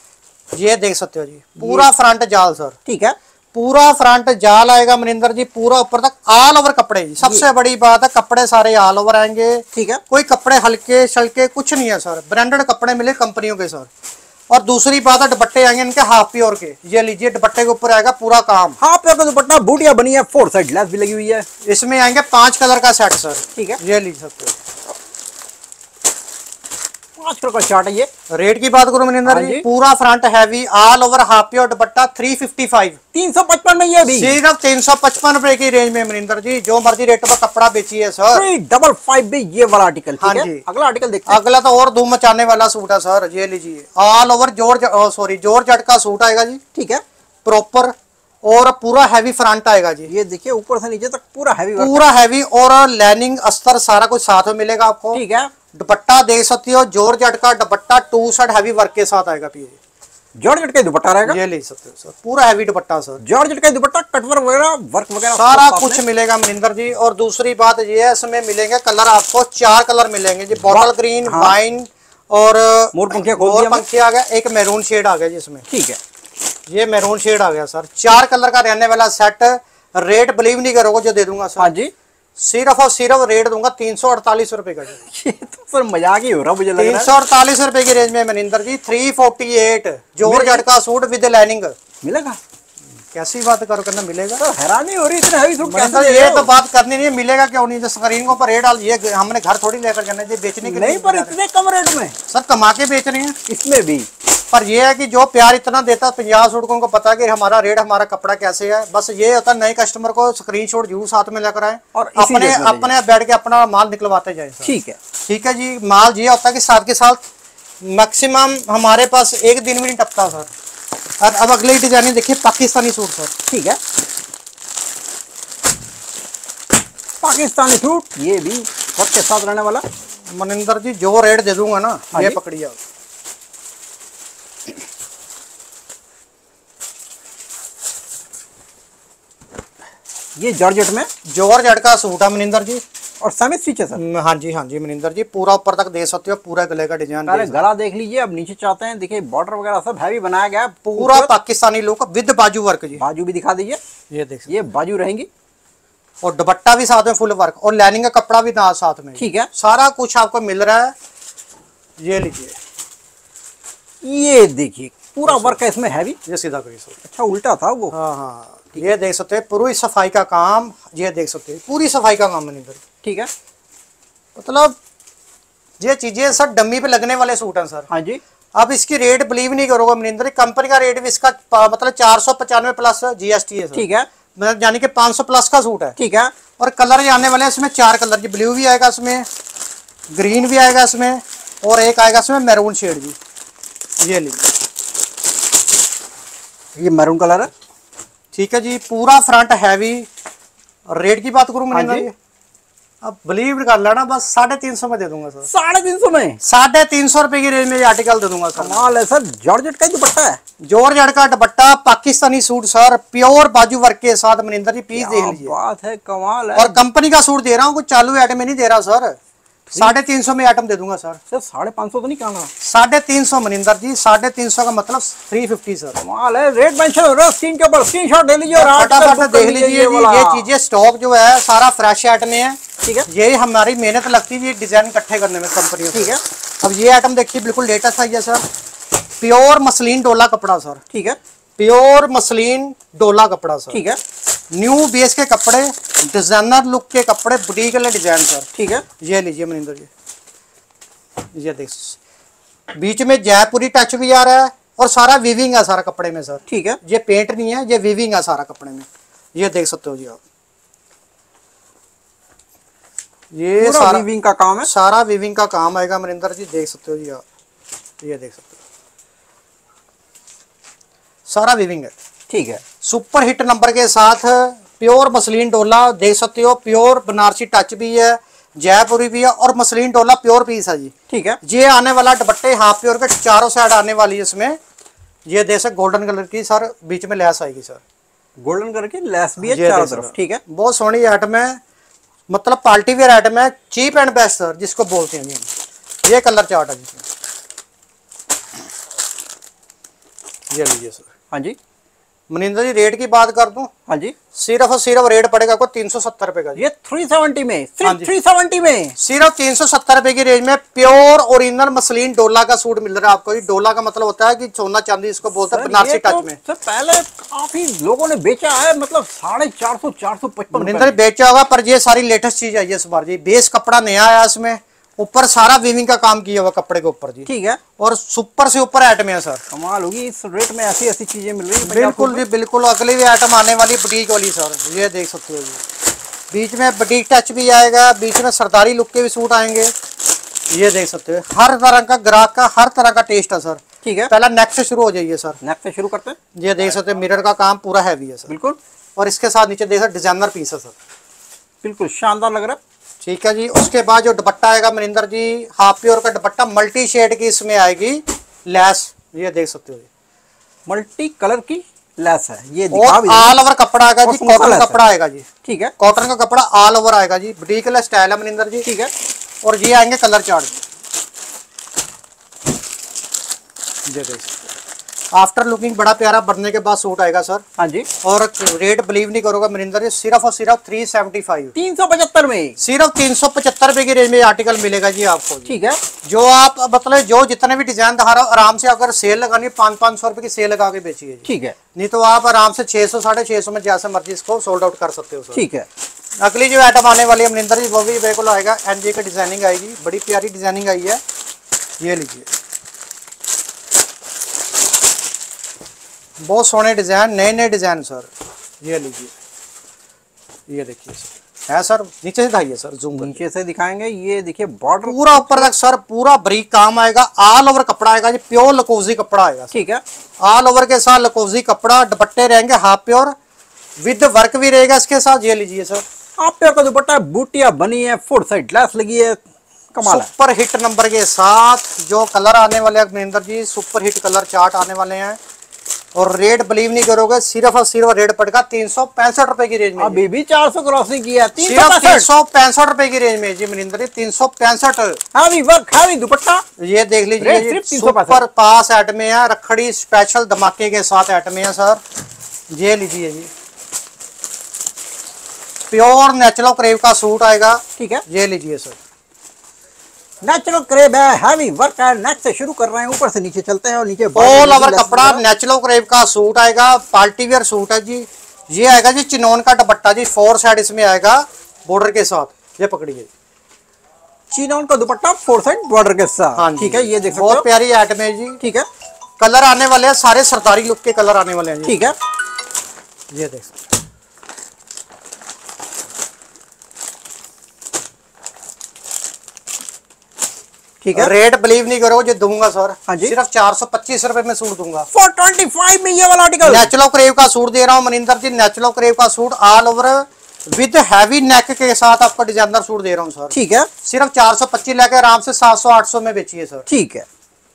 ये देख सकते हो जी, पूरा फ्रंट जाल सर। ठीक है। पूरा फ्रंट जाल आएगा मनिंदर जी, पूरा ऊपर तक ऑल ओवर कपड़े जी। सबसे बड़ी बात है, कपड़े सारे ऑल ओवर आएंगे। ठीक है। कोई कपड़े हल्के शल्के कुछ नहीं है सर, ब्रांडेड कपड़े मिले कंपनियों के सर। और दूसरी बात है, दुपट्टे आएंगे इनके हाफ प्योर के। ये लीजिए, दुपट्टे के ऊपर आएगा पूरा काम, हाफ प्योर का दुपट्टा, बूटियां बनी है, फोर साइड लेस भी लगी हुई है। इसमें आएंगे पांच कलर का सेट सर। ठीक है। ये लीजिए सकते हो, आजकल का चार्ट है ये। रेट की बात करूं मनिंदर हाँ जी, जी। पूरा front heavy all over half pure दुपट्टा थ्री फिफ्टी फाइव, तीन सौ पचपन में ये भी सिर्फ तीन सौ पचपन रुपए की रेंज में मनिंदर जी, जो मर्जी रेट पर कपड़ा बेचिए सर। थ्री डबल फाइव भी ये वाला आर्टिकल। हाँ ठीक है, जी। अगला आर्टिकल देखते हैं। अगला तो और धूम मचाने वाला सूट है सर, ये लीजिए ऑल ओवर जोर सॉरी जोर जट का सूट आएगा जी, ठीक है, प्रॉपर और पूरा हैवी फ्रंट आएगा जी। ये देखिए ऊपर से नीचे तक पूरा हैवी वर्क। पूरा हैवी और लाइनिंग अस्तर सारा कुछ साथ में मिलेगा आपको। ठीक है, दुपट्टा देख सकते हो जोर जट का दुपट्टा टू साइड हैवी वर्क के साथ आएगा। पीछे जॉर्जेट का दुपट्टा रहेगा, ये ले सकते हो सर, पूरा हैवी दुपट्टा सर, जॉर्जेट का दुपट्टा कटवर्क वगैरह वर्क वगैरह सारा कुछ मिलेगा मनिंदर जी। और दूसरी बात ये है इसमें मिलेंगे कलर, आपको चार कलर मिलेंगे जी, बॉटल ग्रीन, हाँ। वाइन और मोर पंखिया खोल मोर दिया हमने। पंखी आ गया, एक मैरून शेड आ गया जी इसमें, ठीक है, ये मैरून शेड आ गया सर। चार कलर का रहने वाला सेट, रेट बिलीव नहीं करोगे जो दे दूंगा सर। हाँ जी, सिर्फ और सिर्फ रेट दूंगा तीन सौ अड़तालीस रुपए का जी। ये तो सर मजाक ही हो रहा मुझे लग तीन रहा सौ अड़तालीस रुपए की रेंज में Maninder ji, three forty eight जोर जट का सूट विद लाइनिंग। है। मिलेगा कैसी बात करो करना मिलेगा सर, हैरानी हो रही इतने हैवी सूट कैसे मनिंदर, दे ये रहे तो हो? बात करनी नहीं है, मिलेगा क्यों नहीं, जो स्क्रीन को पर रेट डाल, ये हमने घर थोड़ी लेकर जाना है, ये बेचने के लिए नहीं, पर इतने कम रेट में सर कमा के बेच रहे हैं। इसमें भी पर ये है कि जो प्यार इतना देता है पंजाब सूट को, उनको पता है कि हमारा रेट हमारा कपड़ा कैसे है। बस ये होता है नए कस्टमर को स्क्रीनशॉट जरूर साथ में लेकर आए और इसी अपने रेट में अपने बैठ के अपना माल निकलवाते जाए सर। ठीक है, ठीक है जी, माल ये होता है कि साथ के साथ मैक्सिमम हमारे पास एक दिन भी नहीं टपता सर। और अब अगले डिजाइन देखिए पाकिस्तानी सूट सर, ठीक है, पाकिस्तानी सूट ये भी वर्क के साथ रहने वाला। मनिंदर जी जो रेट दे दूंगा ना, हाँ ये जी। पकड़िए आप। ये जॉर्जेट में जोर जट का सूट है मनिंदर जी, और सेमी स्टिच है सर। हम्म, हाँ जी हाँ जी मनिंदर जी, पूरा ऊपर तक दे सकते हो, पूरा गले का डिजाइन पहले दे सकते गला देख लीजिए, अब नीचे चाहते हैं देखिए बॉर्डर वगैरह सब हैवी बनाया गया है। हो। पूरा ऊपर पाकिस्तानी लुक विद बाजू वर्क जी, बाजू भी दिखा दीजिए, ये देख सकते ये बाजू रहेंगी। हो। और दुपट्टा भी साथ में फुल वर्क और लाइनिंग का कपड़ा भी ना साथ में, ठीक है, सारा कुछ आपको मिल रहा है। ये लीजिए, ये देखिए पूरा वर्क है इसमें हैवी। ये सीधा करिए सर। अच्छा उल्टा था वो। हाँ हाँ, ये देख सकते हैं पूरी सफाई का काम, ये देख सकते हैं पूरी सफाई का काम मनिंदर, ठीक है, मतलब ये चीजें सर डमी पे लगने वाले सूट हैं सर। हाँ जी, अब इसकी रेट बिलीव नहीं करोगे मनिंदर, कंपनी का रेट भी इसका प- मतलब चार सौ पचानवे प्लस जीएसटी है सर, ठीक है, मतलब यानी कि पाँच सौ प्लस का सूट है। ठीक है, और कलर जाने वाले हैं इसमें चार कलर जी, ब्लू भी आएगा इसमें, ग्रीन भी आएगा इसमें, और एक आएगा इसमें मैरून शेड जी। ये लीजिए, ये मैरून कलर है। ठीक है जी, पूरा फ्रंट हैवी। रेट की बात करूं हाँ मनिंदर जी। जी, अब बिलीव कर लेना, बस साढ़े तीन सौ में दे दूंगा सर, साढ़े तीन सौ में साढ़े तीन सौ रुपए की रेंज में ये आर्टिकल दे दूंगा सर। कमाल है सर, जॉर्जेट का ही दुपट्टा है। जोर जड़ का दुपट्टा पाकिस्तानी सूट सर, प्योर बाजू वर्क के साथ मनिंदर जी, पीस देख क्या लीजिए। बात है, कमाल है। और कंपनी का सूट दे रहा हूँ, कुछ चालू आइटम में नहीं दे रहा सर, साढ़े तीन सौ में आइटम दे दूंगा सर। सर साढ़े पाँच सौ तो नहीं कहना, साढ़े तीन सौ मनिंदर जी, साढ़े तीन सौ का मतलब थ्री फिफ्टी सर। कमाल है। रेट मेंशन हो रहा है स्क्रीन के ऊपर, स्क्रीनशॉट ले लीजिए और आर्टिकल फटाफट बुक कर देख लीजिए जी, वाला। ये चीजें स्टॉक जो है सारा फ्रेश आइटम है, ठीक है, यही हमारी मेहनत लगती है ये डिजाइन इकट्ठे करने में कंपनियों से। ठीक है, अब ये आइटम देखिए बिल्कुल लेटेस्ट आई है सर, प्योर मसलिन डोला कपड़ा सर, ठीक है, प्योर मसलिन डोला कपड़ा सर, ठीक है, न्यू बेस के कपड़े, डिजाइनर लुक के कपड़े, बुटीक वाले डिजाइन सर। ठीक है, ये लीजिए मनिंदर जी, ये देख, बीच में जयपुरी टच भी आ रहा है और सारा वीविंग है सारा कपड़े में सर, ठीक है, ये पेंट नहीं है, ये वीविंग है सारा कपड़े में, ये देख सकते हो जी आप, ये पूरा सारा वीविंग का काम है। सारा वीविंग का काम आएगा मनिंदर जी, देख सकते हो जी आप, ये देख सकते हो सारा वीविंग है, ठीक है, सुपर हिट नंबर के साथ, प्योर मसलिन डोला देख सकते हो, प्योर बनारसी टच भी है, जयपुरी भी है और मसलिन डोला प्योर पीस है जी। ठीक है, ये आने वाला दुपट्टे हाफ प्योर के चारों साइड आने वाली है इसमें, ये देख सकते गोल्डन कलर की सर, बीच में लेस आएगी सर, गोल्डन कलर की लेस भी है ये चारों देख तरफ। सकते ठीक है, बहुत सोहनी आइटम है, मतलब पार्टी वेयर आइटम है, चीप एंड बेस्ट सर जिसको बोलते हैं जी। ये कलर चार्ट है जिसमें, ये लीजिए सर। हाँ जी, मनिंदर जी रेट की बात कर दूं, हाँ जी, सिर्फ और सिर्फ रेट पड़ेगा आपको तीन सौ सत्तर रुपए का जी, ये थ्री सेवेंटी में, हाँ सिर्फ जी। थ्री सेवेंटी में सिर्फ तीन सौ सत्तर रुपए की रेंज में प्योर ओरिजिनल मसलिन डोला का सूट मिल रहा है आपको। ये डोला का मतलब होता है कि सोना चांदी इसको बोलते हैं, सर, बनारसी ये टच तो में। सर पहले काफी लोगों ने बेचा है, मतलब साढ़े चार सौ चार सौ पचपन मनिंदर बेचा होगा, पर ये सारी लेटेस्ट चीज आई है इस बार जी, बेस कपड़ा नया आया इसमें ऊपर सारा वीविंग का काम किया हुआ कपड़े के ऊपर जी। ठीक है। और सुपर से ऊपर आइटम है सर। कमाल होगी, इस रेट में ऐसी ऐसी चीजें मिल रही है। बिल्कुल जी बिल्कुल। अगली भी आइटम आने वाली बुटीक वाली सर, ये देख सकते हो जी। बीच में बुटीक टच भी आएगा, बीच में सरदारी लुक के भी सूट आएंगे, ये देख सकते हो। हर तरह का ग्राहक का हर तरह का टेस्ट है सर। ठीक है। पहला नेक से शुरू हो जाइए सर। नेक से शुरू करते हैं। ये देख सकते हैं, मिरर का काम पूरा हैवी है सर। बिल्कुल। और इसके साथ नीचे देख सकते डिजाइनर पीस है सर। बिल्कुल शानदार लग रहा है। ठीक है जी। उसके बाद जो दुपट्टा आएगा मनिंदर जी, हाफ प्योर का दुपट्टा, मल्टी शेड की इसमें आएगी लैस, ये देख सकते हो। मल्टी कलर की लैस है ये। और ऑल ओवर कपड़ा आएगा जी, कॉटन कपड़ा आएगा जी। ठीक है। कॉटन का कपड़ा ऑल ओवर आएगा जी, बुटीक वाला स्टाइल है मनिंदर जी। ठीक है। और ये आएंगे कलर चार्ट, ये देख आफ्टर लुकिंग बड़ा प्यारा बनने के बाद सूट आएगा सर। हाँ जी। और रेट बिलीव नहीं करोगे मनिंदर जी, सिर्फ और सिर्फ थ्री सेवेंटी फाइव तीन सौ पचहत्तर में, सिर्फ तीन सौ पचहत्तर रुपए की रेंज में आर्टिकल मिलेगा जी आपको। ठीक है। जो आप मतलब जो जितने भी डिजाइन दिखा रहा हो, आराम से अगर सेल लगानी है पाँच पाँच सौ रुपए की सेल लगा के बेचिए जी। ठीक है। नहीं तो आप आराम से छह सौ साढ़े छह सौ में जैसे मर्जी इसको सोल्ड आउट कर सकते हो सर। ठीक है। अगली जो आइटम आने वाली है मनिंदर जी, वो भी बिल्कुल आएगा एनजी की डिजाइनिंग आएगी, बड़ी प्यारी डिजाइनिंग आई है, ये लीजिए। बहुत सोने डिजाइन, नए नए डिजाइन सर, ये लीजिए, ये देखिए सर। है सर, नीचे से दिखाइए सर, जूम नीचे से दिखाएंगे। ये देखिए बॉर्डर पूरा ऊपर तक सर, पूरा ब्रीक काम आएगा, ऑल ओवर कपड़ा आएगा जी, प्योर लकोजी कपड़ा आएगा। ठीक है। ऑल ओवर के साथ लकोजी कपड़ा, दुपट्टे रहेंगे हाफ प्योर, विद वर्क भी रहेगा इसके साथ, ये लीजिए सर। हाफ प्योर का दुपट्टा, बूटियां बनी है, फोर साइड ग्लास लगी है, कमाल है। सुपर हिट नंबर के साथ जो कलर आने वाले हैं Maninder ji, super hit colour chart आने वाले हैं। और रेट बिलीव नहीं करोगे, सिर्फ और सिर्फ रेट पड़ेगा तीन सौ पैंसठ रुपए की रेंज में। अभी भी चार सौ क्रॉसिंग की है, सिर्फ तीन सौ पैंसठ रुपए की रेंज में जी मनिंदर जी, तीन सौ पैंसठ। हैवी वर्क, हैवी दुपट्टा, ये देख लीजिए, सुपर पास ऐट में है, रखड़ी स्पेशल धमाके के साथ ऐट में है सर, ये लीजिए जी। प्योर नेचुरल क्रेव का सूट आएगा। ठीक है। ये लीजिए सर, नेचुरल क्रेप है, हैवी वर्क है। नेक से शुरू कर रहे हैं, ऊपर से नीचे चलते हैं और नीचे ऑल ओवर कपड़ा नेचुरल क्रेप का सूट आएगा, पार्टी वेयर सूट है जी। ये आएगा जी चिनोन का दुपट्टा जी, फोर साइड इसमें आएगा बॉर्डर के साथ, ये पकड़िए। चिनोन का दुपट्टा फोर साइड बॉर्डर के साथ। हाँ ठीक है, ये देख सकते बहुत हो, प्यारी आइटम है जी। ठीक है। कलर आने वाले हैं सारे सरदारी लुक के कलर आने वाले हैं जी। ठीक है। ये देख ठीक है। रेट बिलीव नहीं करो जो दूंगा सर। हाँ जी। सिर्फ चार सौ पच्चीस रुपए में सूट दूंगा। फोर ट्वेंटी फाइव में ये वाला आर्टिकल नेचुरल क्रेव का सूट दे रहा हूँ मनिंदर जी, नेचुरल क्रेव का suit all over with heavy neck के साथ आपको डिजाइनर सूट दे रहा हूँ सर। ठीक है। सिर्फ चार सौ पच्चीस लेके आराम से सात सौ आठ सौ में बेचिए सर। ठीक है।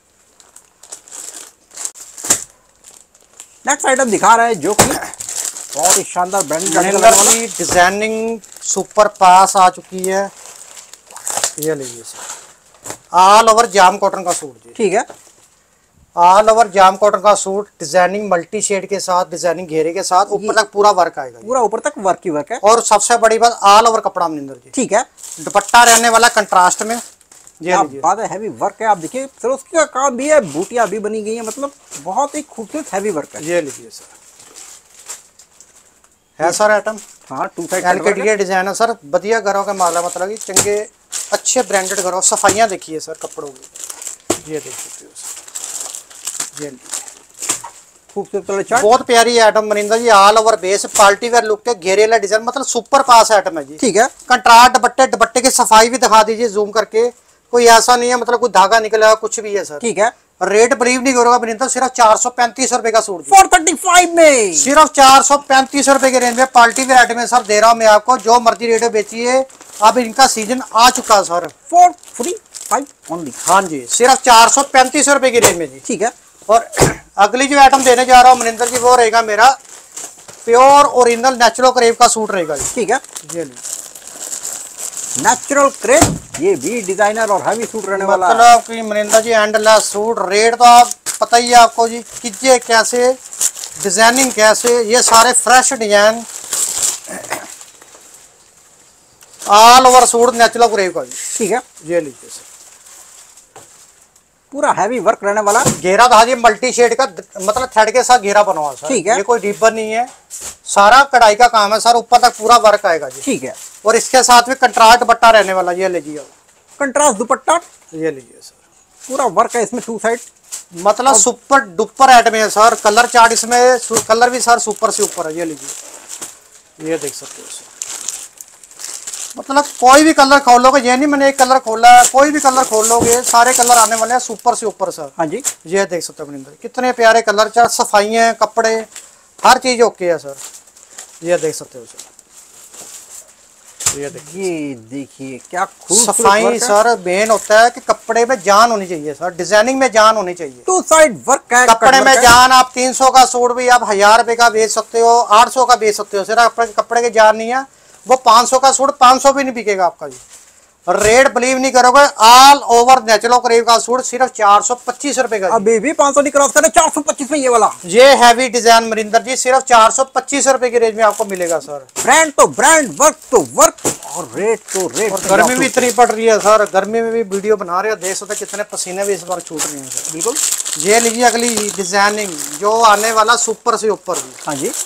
नेक्स्ट आइटम दिखा रहा है जो कि बहुत ही शानदार ब्रांडेड डिजाइनिंग सुपर पास आ चुकी है, ये लीजिए sir. All over jam cotton का सूट जी। ठीक है। ऑल ओवर जाम कॉटन का सूट, डिजाइनिंग मल्टी शेड के साथ, डिजाइनिंग घेरे के साथ, ऊपर तक पूरा वर्क आएगा, पूरा ऊपर तक वर्क ही वर्क है। और सबसे बड़ी बात ऑल ओवर कपड़ा मनिंदर जी। ठीक है। दुपट्टा रहने वाला कंट्रास्ट में, ये लीजिए। बात है हैवी वर्क है, आप देखिए सरोस्की का काम भी है, बूटियां भी बनी गई है, मतलब बहुत ही खूबसूरत हैवी वर्क है। ये लीजिए सर, है सर आइटम। हाँ, टू साइड एलकेडी डिजाइन है सर, बढ़िया घरों का माला, मतलब कि चंगे अच्छे ब्रांडेड घरों। सफाइयाँ देखिए सर कपड़ों की, ये देख सकते हो सर, ये खूबसूरत कलर चार्ट, बहुत प्यारी item Maninder ji. All over base party wear look के घेरे वाला डिजाइन, मतलब सुपर पास आइटम है जी। ठीक है। कंट्रास्ट दुपट्टे, दुपट्टे की सफाई भी दिखा दीजिए जूम करके, कोई ऐसा नहीं है मतलब कोई धागा निकला कुछ भी है सर। ठीक है। रेट बिलीव नहीं करोगे मनिंदर, सिर्फ चार सौ पैंतीस रुपए का सूट, फोर थर्टी फाइव में, सिर्फ चार सौ पैंतीस रुपए के रेंज में पार्टी वेयर आइटम में सर दे रहा हूँ मैं आपको। जो मर्जी रेट बेचिए, अब इनका सीजन आ चुका है sir. Four three five only. हाँ जी, सिर्फ चार सौ पैंतीस रुपए की रेंज में जी। ठीक है। और अगली जो आइटम देने जा रहा हूँ मनिंदर जी, वो रहेगा मेरा प्योर ओरिजिनल नेचुरल क्रेप का सूट रहेगा जी। ठीक है। ये नेचुरल क्रेप, ये भी डिजाइनर और हैवी सूट रहने वाला है। मतलब कि Maninder ji endless suit, rate तो आप पता ही है आपको जी, कीजिए कैसे, डिजाइनिंग कैसे, ये सारे fresh design, all over suit natural crepe का जी। ठीक है। ये लीजिए सर, पूरा हैवी वर्क रहने वाला, घेरा था जी मल्टी शेड का, मतलब थ्रेड के साथ घेरा बना हुआ सर। ठीक है। ये कोई रिबन नहीं है, सारा कढ़ाई का काम है सर, ऊपर तक पूरा वर्क आएगा जी। ठीक है। और इसके साथ में कंट्रास्ट बट्टा रहने वाला, ये लीजिए कंट्रास्ट दुपट्टा, ये लीजिए सर, पूरा वर्क है इसमें टू साइड, मतलब सुपर डुपर आइटम है सर। कलर चार्ट इसमें, कलर भी सर सुपर से ऊपर है। ये लीजिए, ये देख सकते हो सर, मतलब कोई भी कलर खोलोगे, ये नहीं मैंने एक कलर खोला है, कोई भी कलर खोलोगे सारे कलर आने वाले हैं सुपर से ऊपर सर। हाँ जी, ये देख सकते हो अपने अंदर कितने प्यारे कलर चार्ट, सफाई है, कपड़े, हर चीज ओके है सर। ये देख सकते हो सर, ये देखिए, ये देखिए क्या खूबसूरत सफाई वर्क है। सर मेन होता है कि कपड़े में जान होनी चाहिए सर, डिजाइनिंग में जान होनी चाहिए। टू साइड वर्क है, कपड़े में जान, आप तीन सौ का सूट भी आप हजार रुपए का बेच सकते हो, आठ सौ का बेच सकते हो, सिर्फ कपड़े की जान नहीं है। वो पाँच सौ का सूट पाँच सौ भी नहीं बिकेगा आपका जी। रेट बिलीव नहीं करोगे, ऑल ओवर नेचुरल करीब का सूट सिर्फ चार सौ पच्चीस रुपए का। अभी भी पाँच सौ नहीं क्रॉस करे, चार सौ पच्चीस में ये वाला, ये हैवी डिजाइन मरिंदर जी सिर्फ चार सौ पच्चीस रुपए की रेंज में आपको मिलेगा सर। ब्रांड तो ब्रांड, वर्क तो वर्क, और रेट तो रेट। और गर्मी भी इतनी पड़ रही है सर, गर्मी में भी वीडियो बना रहे हो, देख सकते कितने पसीने भी इस बार छूट रहे हैं सर। बिल्कुल। ये लीजिए अगली डिजाइनिंग जो आने वाला सुपर से ऊपर भी। हाँ जी,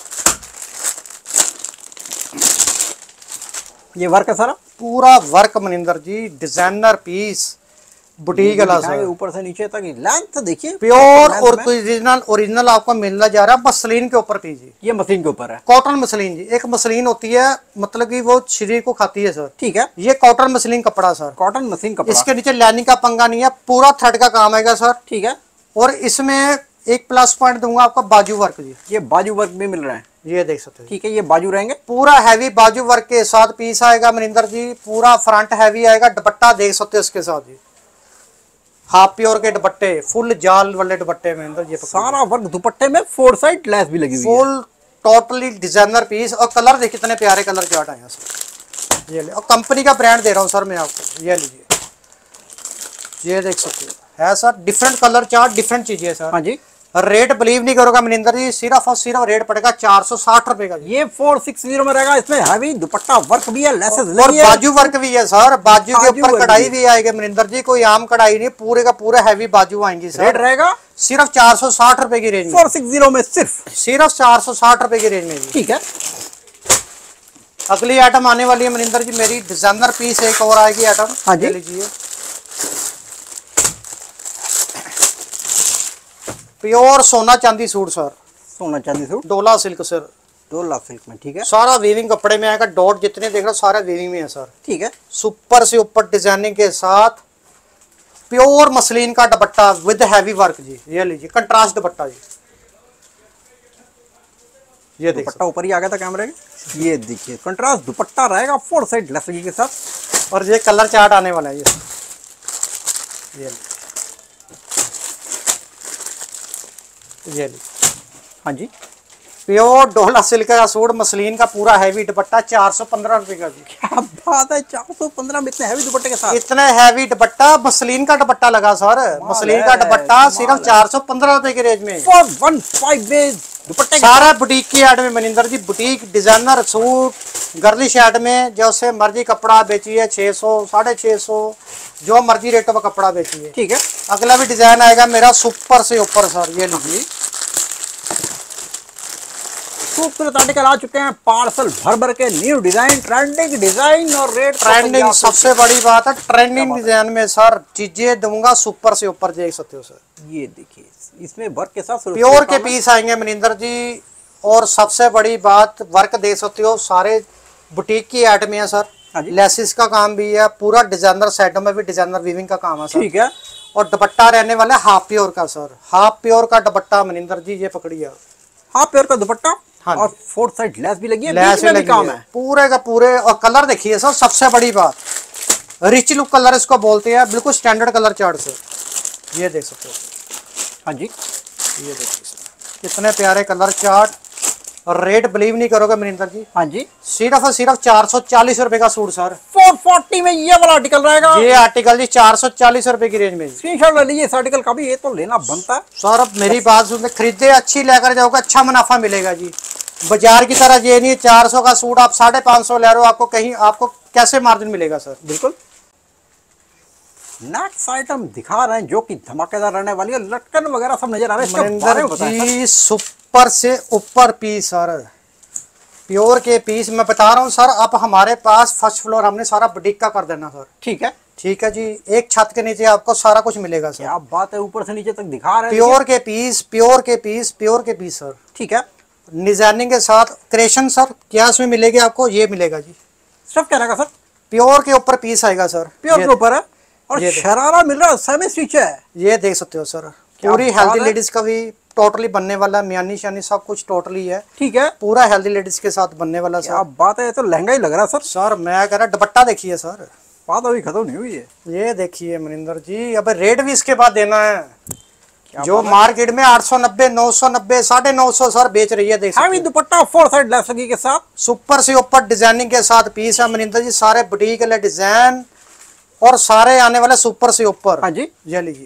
ये वर्क है सारा, पूरा work Maninder ji, designer piece, boutique वाला सर, ऊपर से नीचे तक लेंथ देखिए, प्योर और ओरिजिनल ओरिजिनल आपको मिलना जा रहा है मसलिन के ऊपर पीस जी। ये मशीन के ऊपर है, कॉटन मसलिन जी, एक मसलिन होती है मतलब कि वो शरीर को खाती है सर, ठीक है। ये कॉटन मसलिन कपड़ा सर, कॉटन मशीन कपड़ा, इसके नीचे लाइनिंग का पंगा नहीं है, पूरा थ्रेड का काम आएगा सर, ठीक है। और इसमें एक प्लस पॉइंट दूंगा आपका बाजू वर्क जी, ये बाजू वर्क भी मिल रहा है, ये देख सकते हैं, ठीक है। ये बाजू रहेंगे, पूरा हैवी बाजू वर्क के साथ पीस आएगा मनिंदर जी, पूरा फ्रंट हैवी आएगा, दुपट्टा देख सकते हो इसके साथ जी, हाफ प्योर के दुपट्टे, फुल जाल वाले दुपट्टे में अंदर ये सारा वर्क दुपट्टे में, फोर साइड लेस भी लगी हुई है, फुल टोटली डिजाइनर पीस। और कलर देखिए कितने प्यारे कलर चार्ट आए हैं सर, ये ले, और कंपनी का ब्रांड दे रहा हूँ सर मैं आपको, ये लीजिए, ये देख सकते हो है sir, different colour chart, different चीजें सर। हाँ जी। रेट बिलीव नहीं करोगा मनिंदर जी, सिर्फ और सिर्फ रेट पड़ेगा चार सौ साठ रुपए का। ये फोर सिक्स जीरो में रहेगा, इसमें हैवी दुपट्टा वर्क भी है, लेसेस और लगी है, बाजू वर्क भी है सर, बाजू के बाजू ऊपर वर्क कढ़ाई भी भी आएगी मनिंदर जी, कोई आम कढ़ाई नहीं, पूरे का पूरा हैवी बाजू आएंगी सर। रेट रहेगा सिर्फ चार सौ साठ रुपए की रेंज में, फोर सिक्स जीरो में सिर्फ, सिर्फ चार सौ साठ रुपए की रेंज में जी। ठीक है। अगली आइटम आने वाली है मनिंदर जी मेरी, डिजाइनर पीस एक और आएगी आइटम। हाँ जी, लीजिए, प्योर सोना चांदी सूट सर, सोना चांदी सूट, डोला सिल्क सर, डोला सिल्क में, ठीक है। सारा वीविंग कपड़े में आएगा, डॉट जितने देख रहे हो सारे वीविंग में है सर, ठीक है। सुपर से ऊपर डिजाइनिंग के साथ, प्योर मसलिन का दुपट्टा विद हैवी वर्क जी, ये लीजिए कंट्रास्ट दुपट्टा जी, ये देखिए दुपट्टा ऊपर ही आ गया था कैमरे के, ये देखिए कंट्रास्ट दुपट्टा रहेगा फोर साइड लसगी के साथ, और ये कलर चार्ट आने वाला है ये, ये ये हाँ जी, प्योर डोला सिल्क का सूट, मसलिन का पूरा हैवी दुपट्टा, चार सौ पंद्रह रुपए का जी। क्या बात है, चार सौ पंद्रह में इतने हैवी दुपट्टे के साथ, इतने हैवी दुपट्टा, मसलिन का दुपट्टा लगा सर, मसलिन का दुपट्टा सिर्फ चार सौ पंद्रह रुपए की रेंज में, फोर वन फाइव में दुपट्टे सारा बुटीक की ऐड में Maninder ji, boutique designer suit girlish ad में, जैसे मर्जी कपड़ा बेचिए, छह सौ साढ़े छह सौ जो मर्जी रेटों का कपड़ा बेचिए, ठीक है। अगला भी डिजाइन आएगा मेरा सुपर से ऊपर सर, ये लीजिए, खूबसूरत आर्टिकल आ चुके हैं पार्सल भर भर के, न्यू डिजाइन, ट्रेंडिंग डिजाइन और रेट ट्रेंडिंग। सबसे बड़ी बात है ट्रेंडिंग डिजाइन में सर चीजें दूंगा सुपर से ऊपर, देख सकते हो सर, ये देखिए इसमें वर्क के साथ प्योर के पीस आएंगे मनिंदर जी, और सबसे बड़ी बात वर्क देख सकते हो, सारे बुटीक की आइटम है सर, लेसिस का काम भी है, पूरा डिजाइनर सेटों में भी डिजाइनर वीविंग का काम है सर, ठीक है। और दुपट्टा रहने वाला हाफ प्योर का सर, हाफ प्योर का दुपट्टा मनिंदर जी, ये पकड़िए, हाफ प्योर का दुपट्टा, हाँ और फोर साइड लेस भी लगी है, लेस बीच में भी काम है, पूरे का पूरे। और कलर देखिए सर, सबसे बड़ी बात रिच लुक कलर इसको बोलते हैं, बिल्कुल स्टैंडर्ड कलर चार्ट से, ये देख सकते हो, हाँ जी, ये देखिए सर कितने प्यारे कलर चार्ट, और रेट बिलीव नहीं करोगे मनिंदर जी, हाँ जी, सिर्फ और सिर्फ चार सौ चालीस रुपए का सूट सर, फोर फोर्टी में ये वाला आर्टिकल रहेगा, ये आर्टिकल जी चार सौ चालीस रुपए की रेंज में। स्क्रीनशॉट ले लीजिए इस आर्टिकल का भी, ये तो लेना बनता है सर। अब मेरी बात सुनते, खरीदे अच्छी लेकर जाओगे, अच्छा मुनाफा मिलेगा जी, बाजार की तरह ये नहीं चार सौ का सूट आप साढ़े पाँच सौ ले रहे हो, आपको कहीं आपको कैसे मार्जिन मिलेगा सर। बिल्कुल। नेक्स्ट आइटम दिखा रहे हैं जो कि धमाकेदार रहने वाली है, लटकन वगैरह सब नजर आ रहे हैं, इसके बारे में बताएं जी, सुपर से ऊपर पीस सर, प्योर के पीस मैं बता रहा हूँ सर, आप हमारे पास फर्स्ट फ्लोर हमने सारा बुटीक का कर देना सर, ठीक है। ठीक है जी, एक छत के नीचे आपको सारा कुछ मिलेगा सर। क्या बात है, ऊपर से नीचे तक दिखा रहे हैं। प्योर के पीस, प्योर के पीस, प्योर के पीस सर। ठीक है, डिजाइनिंग के साथ क्रेशन सर। क्या इसमें मिलेगी आपको? ये मिलेगा जी, सिर्फ क्या रहेगा सर? प्योर के ऊपर पीस आएगा सर, प्योर के ऊपर है और शरारा मिल रहा है, सेमी स्टिच है। ये देख सकते हो सर, पूरी हेल्दी लेडीज का भी टोटली बनने वाला, म्यानी शानी सब कुछ टोटली है। ठीक है, पूरा हेल्दी लेडीज के साथ बनने वाला सर। क्या बात है, तो लहंगा ही लग रहा है सर। सर मैं कह रहा दुपट्टा देखिए सर, बात अभी खत्म नहीं हुई है। ये देखिए मनिंदर जी, अब रेट भी इसके बाद देना है। जो मार्केट में आठ सौ नब्बे, नौ सौ नब्बे, साढ़े नौ सौ सर बेच रही है। देख सकते दुपट्टा फोर साइड लेस लगी के साथ, सुपर से ऊपर डिजाइनिंग के साथ पीस है मनिंदर जी। सारे बुटीक वाले डिजाइन और सारे आने वाले सुपर से ऊपर। हाँ जी, ये लीजिए,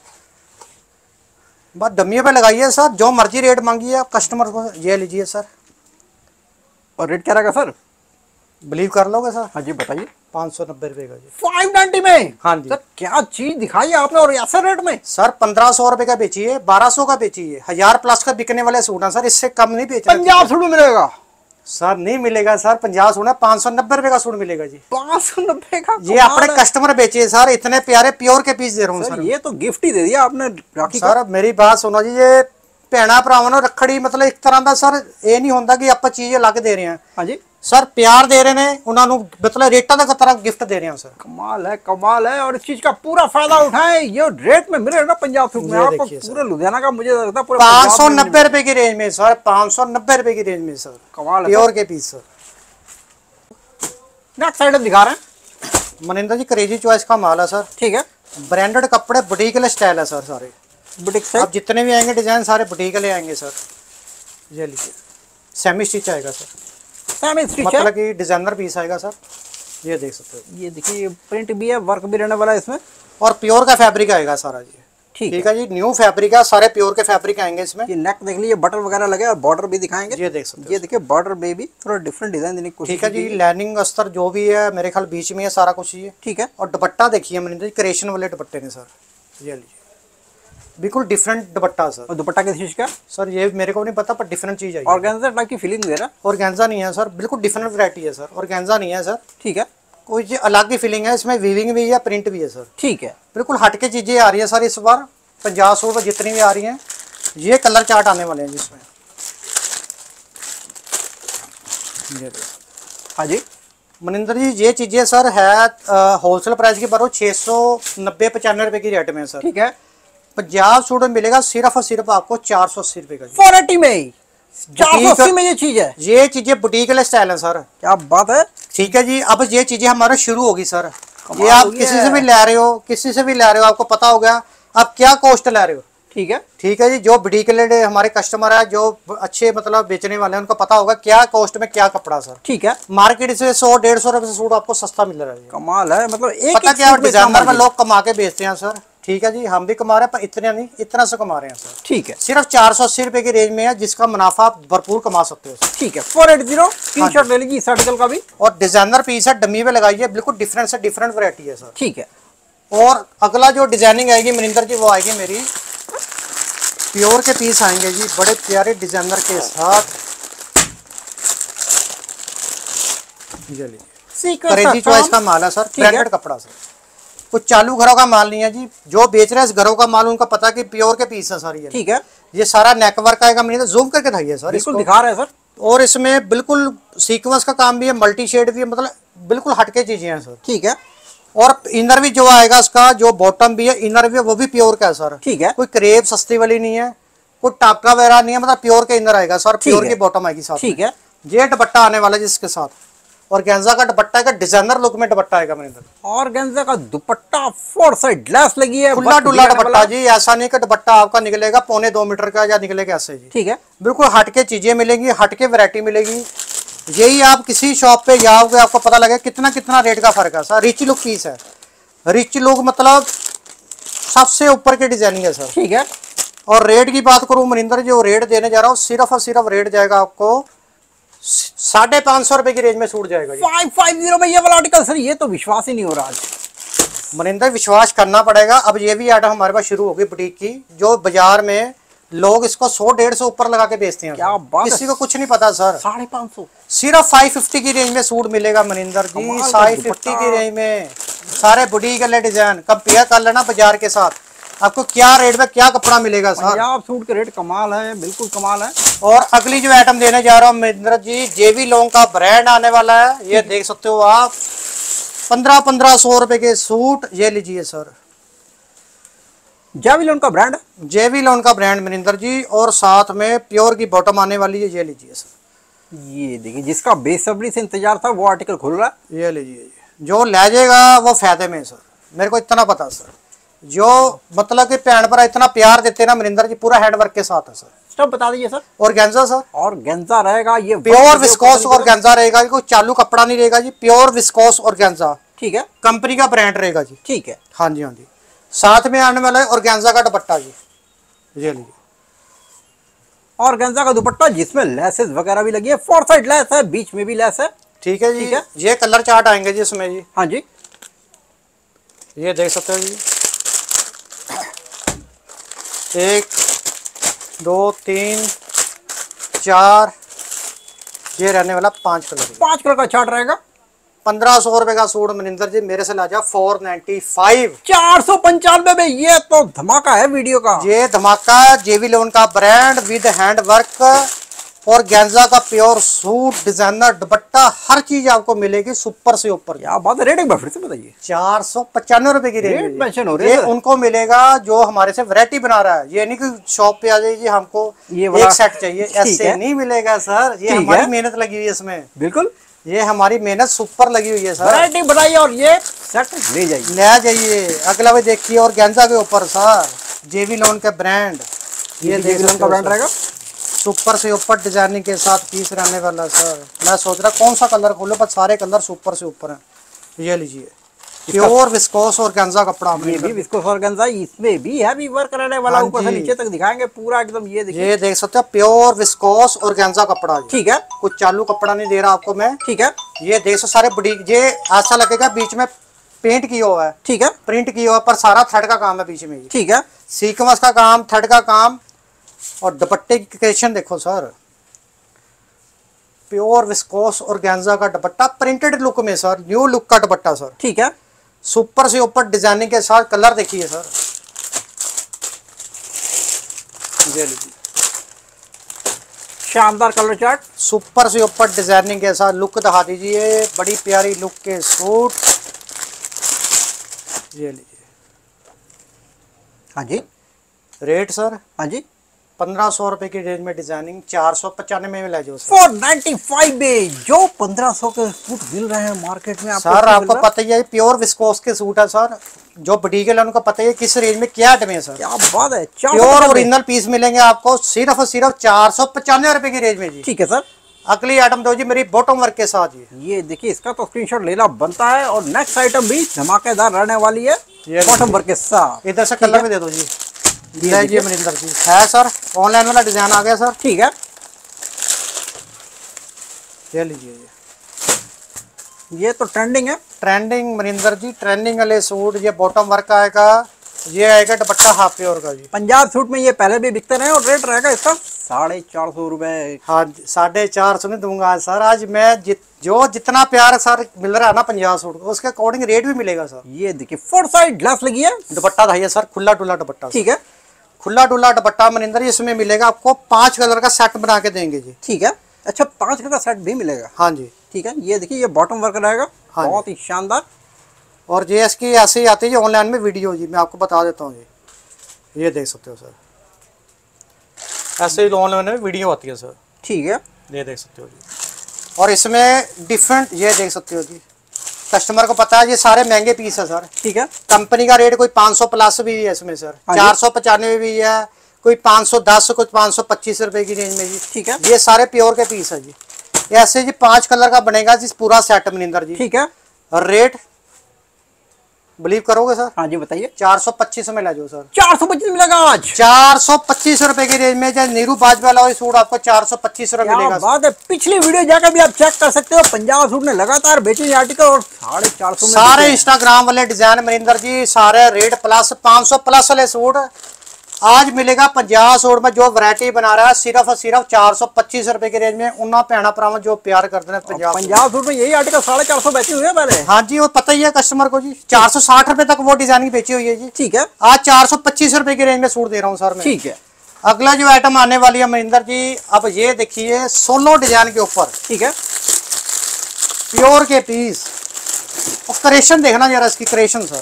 बस डमियों पे लगाइए सर, जो मर्जी रेट मांगिए आप कस्टमर को। ये लीजिए सर। और रेट क्या रहेगा सर? बिलीव कर लोगे सर? हाँ जी बताइए। पाँच सौ नब्बे रुपए का जी। फाइव नाइन्टी में? हाँ जी सर, क्या चीज दिखाई आपने और ऐसे रेट में? सर पंद्रह सौ रुपए का बेचिए, बारह सौ का बेचिए, हजार प्लस का बिकने वाले सूट है सर, इससे कम नहीं बेचना। पंजाब सूट मिलेगा सर? नहीं मिलेगा सर, पंजाब सूट है, पाँच सौ नब्बे रुपए का सूट मिलेगा जी। पाँच सौ नब्बे का? ये अपने कस्टमर बेचिए सर, इतने प्यारे प्योर के पीस दे रहा हूँ सर। ये तो गिफ्ट ही दे दिया आपने राखी सर। मेरी बात सुनो जी, ये भैणा भरावां नूं रखड़ी मतलब एक तरह का सर, ये नहीं होता कि आप चीज अलग दे रहे हैं। हाँ जी सर, प्यार दे रहे हैं उन्होंने, मतलब रेटा का तरह गिफ्ट दे रहे हैं सर। कमाल है, कमाल है। और इस चीज का पूरा फायदा उठाएं, ये रेट में मिले ना पंजाब सूट में आपको, पूरे लुधियाना का मुझे लगता है पूरे पाँच सौ नब्बे रुपए की रेंज में सर, पाँच सौ नब्बे रुपए की रेंज में सर। कमाल है, प्योर के पीस सर। नेक्स्ट साइड दिखा रहे हैं मनिंदर जी, क्रेजी चॉइस का माल है सर। ठीक है, ब्रांडेड कपड़े बुटीक वाले स्टाइल है सर, सारे बुटीक से अब जितने भी आएंगे डिजाइन सारे बुटीक वाले आएंगे सर। ये लीजिए, सेमी स्टिच आएगा सर, सेमी स्टिच मतलब कि डिजाइनर पीस आएगा सर। ये देख सकते हो, ये देखिए प्रिंट भी है, वर्क भी रहने वाला है इसमें, और प्योर का फैब्रिक आएगा सारा जी। ठीक ठीक है जी, न्यू फैब्रिक है, सारे प्योर के फैब्रिक आएंगे इसमें। ये नेक देख लीजिए, बटन वगैरह लगे और बॉर्डर भी दिखाएंगे। ये देख सकते हो, ये देखिए बॉर्डर में भी थोड़ा डिफरेंट डिजाइन देने की कोशिश। ठीक है जी, लाइनिंग अस्तर जो भी है मेरे ख्याल बीच में है सारा कुछ ये। ठीक है, और दुपट्टा देखिए मनिंदर जी, क्रेशन वाले दुपट्टे ने सर। ये लीजिए, बिल्कुल डिफरेंट दुपट्टा सर। और दुपट्टा किस चीज का सर? ये मेरे को नहीं पता, पर डिफरेंट चीज है। ऑर्गेन्जा टाइप की फीलिंग दे रहा। ऑर्गेन्जा नहीं है सर, बिल्कुल डिफरेंट वैरायटी है सर। ऑर्गेन्जा नहीं है सर। ठीक है, कोई चीज अलग ही फीलिंग है इसमें, वीविंग भी है, प्रिंट भी है सर। ठीक है, बिल्कुल हटके चीजें आ रही है सर इस बार। पंजाब सूट जितनी भी आ रही हैं, ये कलर चार्ट आने वाले हैं जिसमें। हाँ जी मनिंदर जी, ये चीजें सर है होलसेल प्राइस की बारो छह सौ नब्बे पचानवे रुपए की रेट में सर। ठीक है, पंजाब सूट में मिलेगा सिर्फ और सिर्फ आपको चार सौ अस्सी रुपए का। फोर एटी में, चार सौ अस्सी में ये चीज है। ये चीजें बुटीक वाले स्टाइल है सर। क्या बात है। ठीक है जी, अब ये चीजें हमारे शुरू होगी सर। ये आप किसी से भी ले रहे हो, किसी से भी ले रहे हो, आपको पता हो गया आप क्या कॉस्ट ले रहे हो। ठीक है, ठीक है जी, जो बुटीक वाले हमारे कस्टमर है, जो अच्छे मतलब बेचने वाले हैं, उनको पता होगा क्या कॉस्ट में क्या कपड़ा सर। ठीक है, मार्केट से सौ डेढ़ सौ रुपए से सूट आपको सस्ता मिल रहा है। कमाल है, मतलब एक पता क्या डिजाइनर में लोग कमा के बेचते हैं सर। ठीक है जी, हम भी कमा रहे हैं, पर इतने नहीं, इतना से कमा रहे हैं सर। ठीक है, सिर्फ चार सौ अस्सी रुपए की रेंज में है, जिसका मुनाफा आप भरपूर कमा सकते हो सर। ठीक है, four eight zero screenshot ले लीजिए इस आर्टिकल का भी। और डिजाइनर पीस है, डमी पे लगाइए, बिल्कुल डिफरेंट से डिफरेंट वैरायटी है सर। ठीक है, और अगला जो डिजाइनिंग आएगी मनिंदर जी, वो आएगी मेरी प्योर के पीस आएंगे जी, बड़े प्यारे डिजाइनर के साथ। क्रेजी चॉइस का माल है सर, ब्रांडेड कपड़ा सर, कुछ चालू घरों का माल नहीं है जी। जो बेच रहे हैं इस घरों का माल, उनका पता कि प्योर के पीस है सर। ये ठीक है, ये सारा नेकवर्क आएगा, मैंने जूम करके दिखाइए सर, बिल्कुल दिखा रहे हैं सर। और इसमें बिल्कुल सीक्वेंस का काम भी है, मल्टी शेड भी है, मतलब बिल्कुल हटके चीजें हैं सर। ठीक है, और इनर भी जो आएगा इसका, जो बॉटम भी है, इनर भी है, वो भी प्योर का है सर। ठीक है, कोई क्रेप सस्ती वाली नहीं है, कोई टापका वगैरह नहीं है, मतलब प्योर के इनर आएगा सर, प्योर की बॉटम आएगी साथ। ठीक है, ये दुपट्टा आने वाला है जिसके साथ, और गेंजा का दुपट्टा का डिजाइनर लुक में दुपट्टा आएगा मेरे अंदर। और गेंजा का दुपट्टा फोर साइड लेस लगी है, खुला डुल्ला दुपट्टा जी, ऐसा नहीं कि दुपट्टा आपका निकलेगा पौने दो मीटर का या निकलेगा ऐसे जी। ठीक है, बिल्कुल हटके चीजें मिलेंगी, हटके वैरायटी मिलेगी। यही आप किसी शॉप पे जाओगे, आपको पता लगेगा कितना कितना रेट का फर्क है सर। रिच लुक पीस है, रिच लुक मतलब सबसे ऊपर की डिजाइनिंग है सर। ठीक है, और रेट की बात करूं मनिंदर, जो रेट देने जा रहा हूँ, सिर्फ और सिर्फ रेट जाएगा आपको साढ़े पाँच सौ रुपए की रेंज में छूट जाएगा। फाइव फाइव जीरो में ये वाला आर्टिकल सर, ये तो विश्वास ही नहीं हो रहा आज। मनिंदर विश्वास करना पड़ेगा। अब ये भी आइटम हमारे पास शुरू होगी बुटीक की, जो बाजार में लोग इसको सौ डेढ़ सौ ऊपर लगा के बेचते हैं। क्या बात है। किसी को कुछ नहीं पता सर। साढ़े पाँच सौ सिर्फ फाइव फिफ्टी की रेंज में सूट मिलेगा मनिंदर जी, फाइव फिफ्टी की रेंज में सारे बुटीक वाले डिजाइन। कंपेयर कर लेना बाजार के साथ, आपको क्या रेट में क्या कपड़ा मिलेगा सर। पंजाब सूट के रेट कमाल है, बिल्कुल कमाल है। और अगली जो आइटम देने जा रहा हूँ मनिंदर जी, जेवी लॉन्ग का ब्रांड आने वाला है। ये देख सकते हो आप, पंद्रह पंद्रह सौ रुपए के सूट। ये लीजिए सर, जेवी लॉन्ग का ब्रांड, जेवी लॉन्ग का ब्रांड मनिंदर जी, और साथ में प्योर की बॉटम आने वाली है। ये लीजिए सर, ये देखिए जिसका बेसब्री से इंतजार था वो आर्टिकल खुल रहा है। ये लीजिए, जो ले जाएगा वो फायदे में सर, मेरे को इतना पता सर। जो मतलब कि पैंट पर इतना प्यार देते ना मनिंदर जी, पूरा हैंडवर्क के साथ है सर। स्टफ बता दीजिए सर। और गेंजा सर, और गेंजा रहेगा, ये प्योर विस्कोस और गेंजा रहेगा, कोई चालू कपड़ा नहीं रहेगा जी, प्योर विस्कोस और गेंजा। ठीक है, कंपनी का ब्रांड रहेगा जी। ठीक है, हाँ जी हाँ जी। साथ में आने वाला है और गेंजा का दुपट्टा जी, ये लीजिए। और गेंजा का दुपट्टा जिसमें लेसेस वगैरह भी लगी है, फोर साइड लेस है, बीच में भी लेस है। ठीक है जी, ठीक है। ये कलर चार्ट आएंगे जी इसमें जी। हाँ जी, ये देख सकते हो जी, एक दो तीन चार, ये रहने वाला पांच कलर। पांच कलर का चार्ट रहेगा। पंद्रह सौ रुपए का सूट मनिंदर जी मेरे से ला जा फोर नाइनटी फाइव, चार सौ पंचानवे में। ये तो धमाका है वीडियो का। ये धमाका जेवी लॉन्ग का brand with hand work organza का प्योर सूट, डिजाइनर दुपट्टा, हर चीज आपको मिलेगी सुपर से ऊपर। क्या बात है, रेट एक बार फिर से बताइए। चार सौ पचानवे रुपए की रेट रेंज मेंशन हो रही ये है। उनको मिलेगा जो हमारे से वैरायटी बना रहा है। ये नहीं कि शॉप पे आ जाइए हमको ये वाला एक सेट चाहिए, ठीक ऐसे है। नहीं मिलेगा सर। ये ठीक हमारी है। मेहनत लगी हुई है इसमें, बिल्कुल, ये हमारी मेहनत सुपर लगी हुई है सर। वैरायटी बनाइए और ये सेट ले जाइए, ले जाइए। अगला भी देखिए, और गेंजा के ऊपर सर जेवी लॉन्ग का ब्रांड, ये देख का ब्रांड रहेगा। सुपर से ऊपर डिजाइनिंग के साथ पीस रहने वाला सर। मैं सोच रहा कौन सा कलर खोलो, पर सारे कलर सुपर से ऊपर हैं। ये लीजिए, प्योर विस्कोस और गेंजा कपड़ा। ये भी विस्कोस और गेंजा, इसमें भी हैवी वर्क रहने वाला, ऊपर से नीचे तक दिखाएंगे पूरा एकदम। ये देखिए, ये देख सकते हो, प्योर विस्कोस और गेंजा कपड़ा। ठीक है, कुछ चालू कपड़ा नहीं दे रहा आपको मैं। ठीक है, ये देख सकते सारे बड़ी, ये ऐसा लगेगा बीच में पेंट किया हुआ है, ठीक है, प्रिंट किया हुआ है, पर सारा थ्रेड का काम है बीच में। ठीक है, सीक्वेंस का काम, थ्रेड का काम, और दुपट्टे की क्रिएशन देखो sir, pure viscous organza का दुपट्टा प्रिंटेड लुक में सर, न्यू लुक का दुपट्टा सर। ठीक है, सुपर से ऊपर डिजाइनिंग के साथ। कलर देखिए सर, ये लीजिए, शानदार कलर चार्ट। सुपर से ऊपर डिजाइनिंग के साथ। लुक दिखा दीजिए, बड़ी प्यारी लुक के सूट। ये लीजिए। हाँ जी, रेट सर हाँ जी, पंद्रह सौ रुपए की रेंज में डिजाइनिंग, चार सौ पचानवे में ले जाओ सर। फोर नाइन्टी फाइव में जो पंद्रह सौ के सूट मिल रहे हैं मार्केट में आपको। सर आपको पता ही है प्योर विस्कोस के सूट है सर, जो बुटीक है उनको पता है किस रेंज में क्या आइटम है सर। क्या बात है, प्योर ओरिजिनल पीस मिलेंगे आपको सिर्फ और सिर्फ चार सौ पचानवे रुपए की रेंज में जी। ठीक है सर। अगली आइटम दो जी मेरी बॉटम वर्क के साथ जी। ये देखिए, इसका तो स्क्रीनशॉट लेना बनता है। और नेक्स्ट आइटम भी धमाकेदार रहने वाली है, बॉटम वर्क के साथ। इधर से कलर में दे दो जी। ये जी मनिंदर जी है सर, ऑनलाइन वाला डिजाइन आ गया सर। ठीक है, ये लीजिए, ये तो ट्रेंडिंग है। ट्रेंडिंग मनिंदर जी, ट्रेंडिंग वाले सूट। ये बॉटम वर्क आएगा, ये आएगा दुपट्टा हाफ प्योर का जी। पंजाब सूट में ये पहले भी बिकते रहे और रेट रहेगा इसका साढ़े चार सौ रुपए। हाँ, साढ़े चार सौ में दूंगा सर। आज मैं जित जो जितना प्यार सर मिल रहा है ना पंजाब सूट को, उसके अकॉर्डिंग रेट भी मिलेगा सर। ये देखिए, फोर साइड ग्लास लगी है। दुपट्टा था सर, खुला डुला दुपट्टा। ठीक है, खुला डुला दुपट्टा मनिंदर, इसमें मिलेगा आपको पांच कलर का सेट बना के देंगे जी। ठीक है, अच्छा पांच कलर का सेट भी मिलेगा। हाँ जी, ठीक है, ये देखिए, ये बॉटम वर्क रहेगा। हाँ, बहुत ही शानदार। और जे एस की ऐसे ही आती है ऑनलाइन में वीडियो जी, मैं आपको बता देता हूँ जी। ये देख सकते हो सर, ऐसे ही ऑनलाइन में वीडियो आती है सर। ठीक है, ये देख सकते हो जी। और इसमें डिफरेंट, ये देख सकते हो जी, कस्टमर को पता है ये सारे महंगे पीस है सर। ठीक है, कंपनी का रेट कोई पाँच सौ प्लस भी है इसमें सर, चार सौ पचानवे भी है, कोई पाँच सौ दस, कुछ पाँच सौ पच्चीस रुपए की रेंज में जी। ठीक है, ये सारे प्योर के पीस है जी। ऐसे जी पांच कलर का बनेगा जी पूरा सेट मनिंदर जी। ठीक है, रेट बिलीव करोगे सर? हाँ जी बताइए। चार सौ पच्चीस में ला जाओ सर। चार सौ पच्चीस मिलेगा आज। चार सौ पच्चीस रुपए की रेंज में, जब नीरू बाजवा वाला सूट आपको चार सौ पच्चीस रुपए मिलेगा। बात है, पिछली वीडियो जाकर भी आप चेक कर सकते हो। पंजाब सूट ने लगातार बेचे आर्टिकल और साढ़े चार सौ सारे इंस्टाग्राम वाले डिजाइन मनिंदर जी, सारे रेट प्लस पाँच सौ प्लस वाले सूट आज मिलेगा पंजाह सूट में जो वैरायटी बना रहा है सिर्फ और सिर्फ चार सौ पच्चीस रुपए की रेंज में। उन्ना भैना भरावां जो प्यार करते हैं पंजाब पंजाब सूट में यही आर्टिकल साढ़े चार सौ बेचे हुए हैं पहले। हाँ जी, वो पता ही है कस्टमर को जी। चार सौ साठ रुपए तक वो डिजाइनिंग बेची हुई है जी। ठीक है, आज चार सौ पच्चीस रुपए की रेंज में सूट दे रहा हूँ सर मैं। ठीक है। अगला जो आइटम आने वाली है मनिंदर जी, अब ये देखिए सोलो डिजाइन के ऊपर। ठीक है, प्योर के पीस और क्रेशन देखना जरा इसकी क्रेशन सर,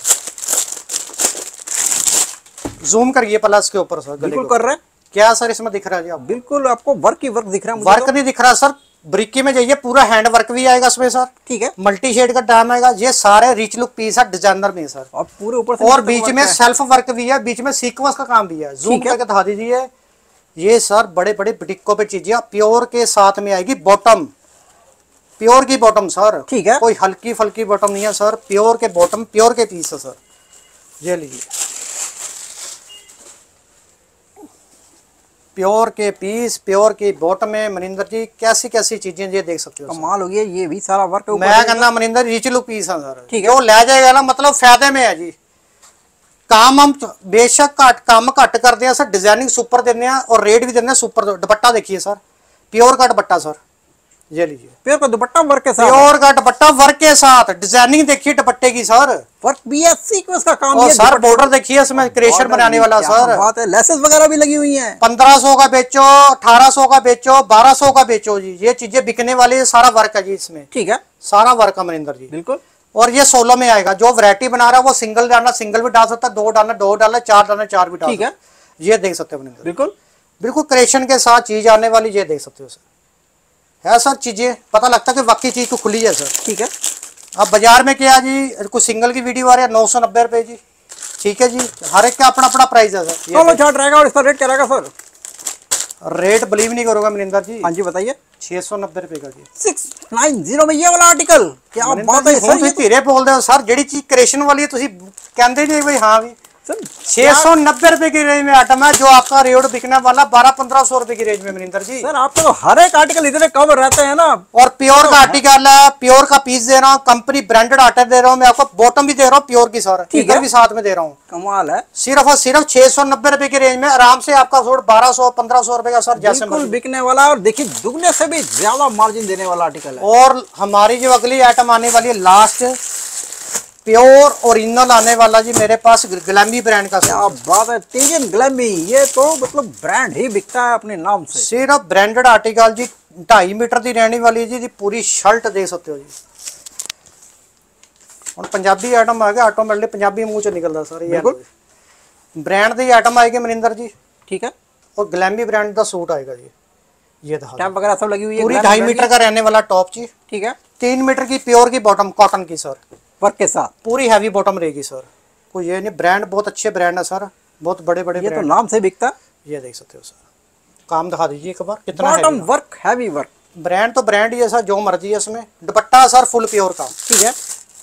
जूम करिए प्लस के ऊपर सर। बिल्कुल कर रहे हैं। क्या सर इसमें दिख रहा है जी आप? बिल्कुल आपको वर्क ही वर्क दिख रहा है मुझे। वर्क नहीं दिख रहा सर, ब्रिकी में जाइए पूरा हैंड वर्क भी आएगा इसमें सर। ठीक है, मल्टी शेड का डाम आएगा। ये सारे रिच लुक पीस है डिजाइनर में सर, और पूरे ऊपर से और बीच में सेल्फ वर्क भी है, बीच में सीक्वेंस का काम भी है। जूम करके दिखा दीजिए। ये सर बड़े बड़े बुटीकों पे चीजें प्योर के साथ में आएगी। बॉटम प्योर की बॉटम सर। ठीक है, कोई हल्की फल्की बॉटम नहीं है सर, प्योर के बॉटम, प्योर के पीस है सर। ये लीजिए प्योर के पीस, प्योर की बॉटम में मनिंदर जी कैसी कैसी चीजें ये देख सकते हो। कमाल हो गया, ये भी सारा वर्क ऊपर मैं कहना मनिंदर रिच लुक पीस है सर। ठीक है, जो ले जाएगा ना मतलब फायदे में है जी। काम हम बेशक घट काम घट करते हैं सर, डिजाइनिंग सुपर देने हैं और रेट भी देने हैं सुपर। दुपट्टा देखिए सर, प्योर का दुपट्टा सर। ये लीजिए प्योर का दुपट्टा वर्क के साथ, प्योर का दुपट्टा वर्क के साथ। डिजाइनिंग देखिए दुपट्टे की सर, वर्क भी है, सीक्वेंस का काम और भी है। सर बॉर्डर देखिए इसमें क्रेशर बनाने वाला सर। बात है, लेसेस वगैरह भी लगी हुई हैं। पंद्रह सौ का बेचो, अठारह सौ का बेचो, बारह सौ का बेचो जी। ये चीजें बिकने वाली, सारा वर्क है जी इसमें। ठीक है, सारा वर्क है मनिंदर जी। बिल्कुल। और ये सोलह में आएगा। जो वैरायटी बना रहा है वो सिंगल डालना सिंगल भी डाल सकता है, दो डालना दो डालना, चार डालना चार भी डाल ठीक है, ये देख सकते हो मनिंदर। बिल्कुल बिल्कुल क्रेशन के साथ चीज आने वाली, ये देख सकते हो सर। है सर चीजें पता लगता है कि वाकई चीज को खुली है सर। ठीक है, अब बाजार में क्या जी, कुछ सिंगल की वीडियो आ रही है नौ सौ नब्बे रुपए जी। ठीक है जी, हर एक का अपना अपना प्राइस है सर। चलो चार्ट रहेगा और इसका रेट क्या रहेगा सर? रेट बिलीव नहीं करोगे मनिंदर जी। हाँ जी बताइए। छह सौ नब्बे रुपए का जी। सिक्स नाइन जीरो में ये वाला आर्टिकल, क्या बात है सर? धीरे बोल रहे हो सर, जेडी चीज क्रेशन वाली है तुसी कहते नहीं भाई। हाँ भी छह सौ नब्बे रुपए की रेंज में आइटम है, जो आपका रेट बिकने वाला बारह पंद्रह सौ रुपए की रेंज में मनिंदर जी। सर आपको तो हर एक आर्टिकल इतने कम रहते हैं ना। और प्योर का आर्टिकल है, प्योर का पीस दे रहा हूँ, कंपनी ब्रांडेड आर्टिकल दे रहा हूँ मैं आपको। बॉटम भी दे रहा हूँ प्योर की सर, ठीक है भी साथ में दे रहा हूँ। कमाल है। सिर्फ और सिर्फ छह सौ नब्बे रुपए की रेंज में आराम से आपका सूट बारह सौ पंद्रह सौ रुपए का सर जैसे बिल्कुल बिकने वाला, और देखिए दुगने से भी ज्यादा मार्जिन देने वाला आर्टिकल है। और हमारी जो अगली आइटम आने वाली है लास्ट, प्योर ओरिजिनल आने वाला जी मेरे पास ग्लैमी ब्रांड का। क्या बात है, टीजन ग्लैमी, ये तो मतलब ब्रांड ही बिकता है अपने नाम से। सिर्फ ब्रांडेड आर्टिकल जी, ढाई मीटर की रहने वाली जी, जी पूरी शर्ट देख सकते हो जी। और पंजाबी आइटम आ गया ऑटोमेटिकली, पंजाबी मुंह चो निकलता सर। ये ब्रांड की आइटम आएगी मनिंदर जी। ठीक है, और ग्लैमी ब्रांड का सूट आएगा जी। ये टैप वगैरह सब लगी हुई है, पूरी ढाई मीटर का रहने वाला टॉप जी। ठीक है, तीन मीटर की प्योर की बॉटम कॉटन की सर, वर्क के साथ पूरी हैवी बॉटम रहेगी सर। कोई ये नहीं, ब्रांड बहुत अच्छे ब्रांड है सर, बहुत बड़े बड़े। ये तो नाम से बिकता। ये देख सकते हो सर, काम दिखा दीजिए एक बार कितना bottom work, heavy work. Brand तो ब्रांड ही है सर, जो मर्जी है इसमें। दुपट्टा सर फुल प्योर का। ठीक है,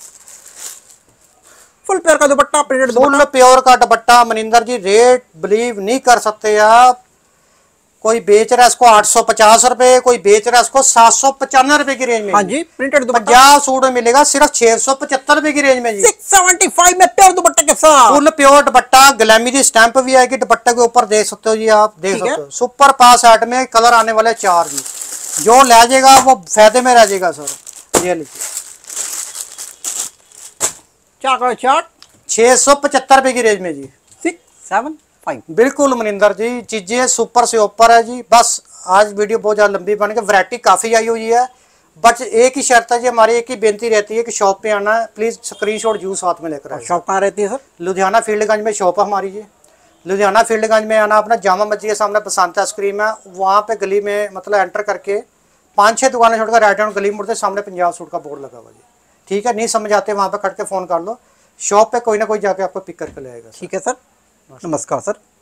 फुल प्योर का दुपट्टा, प्रिंटेड फुल प्योर का दुपट्टा मनिंदर जी। रेट बिलीव नहीं कर सकते आप। कोई बेच रहा है इसको आठ सौ पचास रुपए, कोई बेच रहा है इसको सात सौ पचानवे रुपए की रेंज में। हाँ जी, प्रिंटेड दुपट्टा पंजाब सूट में मिलेगा सिर्फ छह सौ पचहत्तर रुपए की रेंज में जी। सिक्स सेवेंटी फाइव में प्योर दुपट्टे के साथ, फुल प्योर दुपट्टा, ग्लैमी की स्टैंप भी आएगी दुपट्टे के ऊपर, देख सकते हो जी आप। देख सकते हो सुपर पास आर्ट में कलर आने वाले चार जी। जो ले जाएगा वो फायदे में रह जाएगा सर। ये लीजिए चार चार्ट छह सौ पचहत्तर रुपए की रेंज में जी। सिक्स सेवन फाइव बिल्कुल मनिंदर जी, चीजें सुपर से ऊपर है जी। बस आज वीडियो बहुत ज्यादा लंबी बन के, वैरायटी काफी आई हुई है। बस एक ही शर्त है जी, हमारी एक ही बेनती रहती है कि शॉप पे आना है, प्लीज स्क्रीनशॉट जरूर साथ में लेकर आए। शॉप कहाँ रहती है सर? लुधियाना फील्डगंज में शॉप है हमारी जी। लुधियाना फील्डगंज में आना, अपना जामा मस्जिद के सामने बसंत आइसक्रीम है, वहाँ पे गली में मतलब एंटर करके पाँच छः दुकानें छोड़कर राइट हैंड गली मुड़ते सामने पंजाब सूट का बोर्ड लगा हुआ जी। ठीक है, नहीं समझ आते वहाँ पे कट के फोन कर लो, शॉप पे कोई ना कोई जाके आपको पिक करके ले आएगा। ठीक है सर, नमस्कार सर।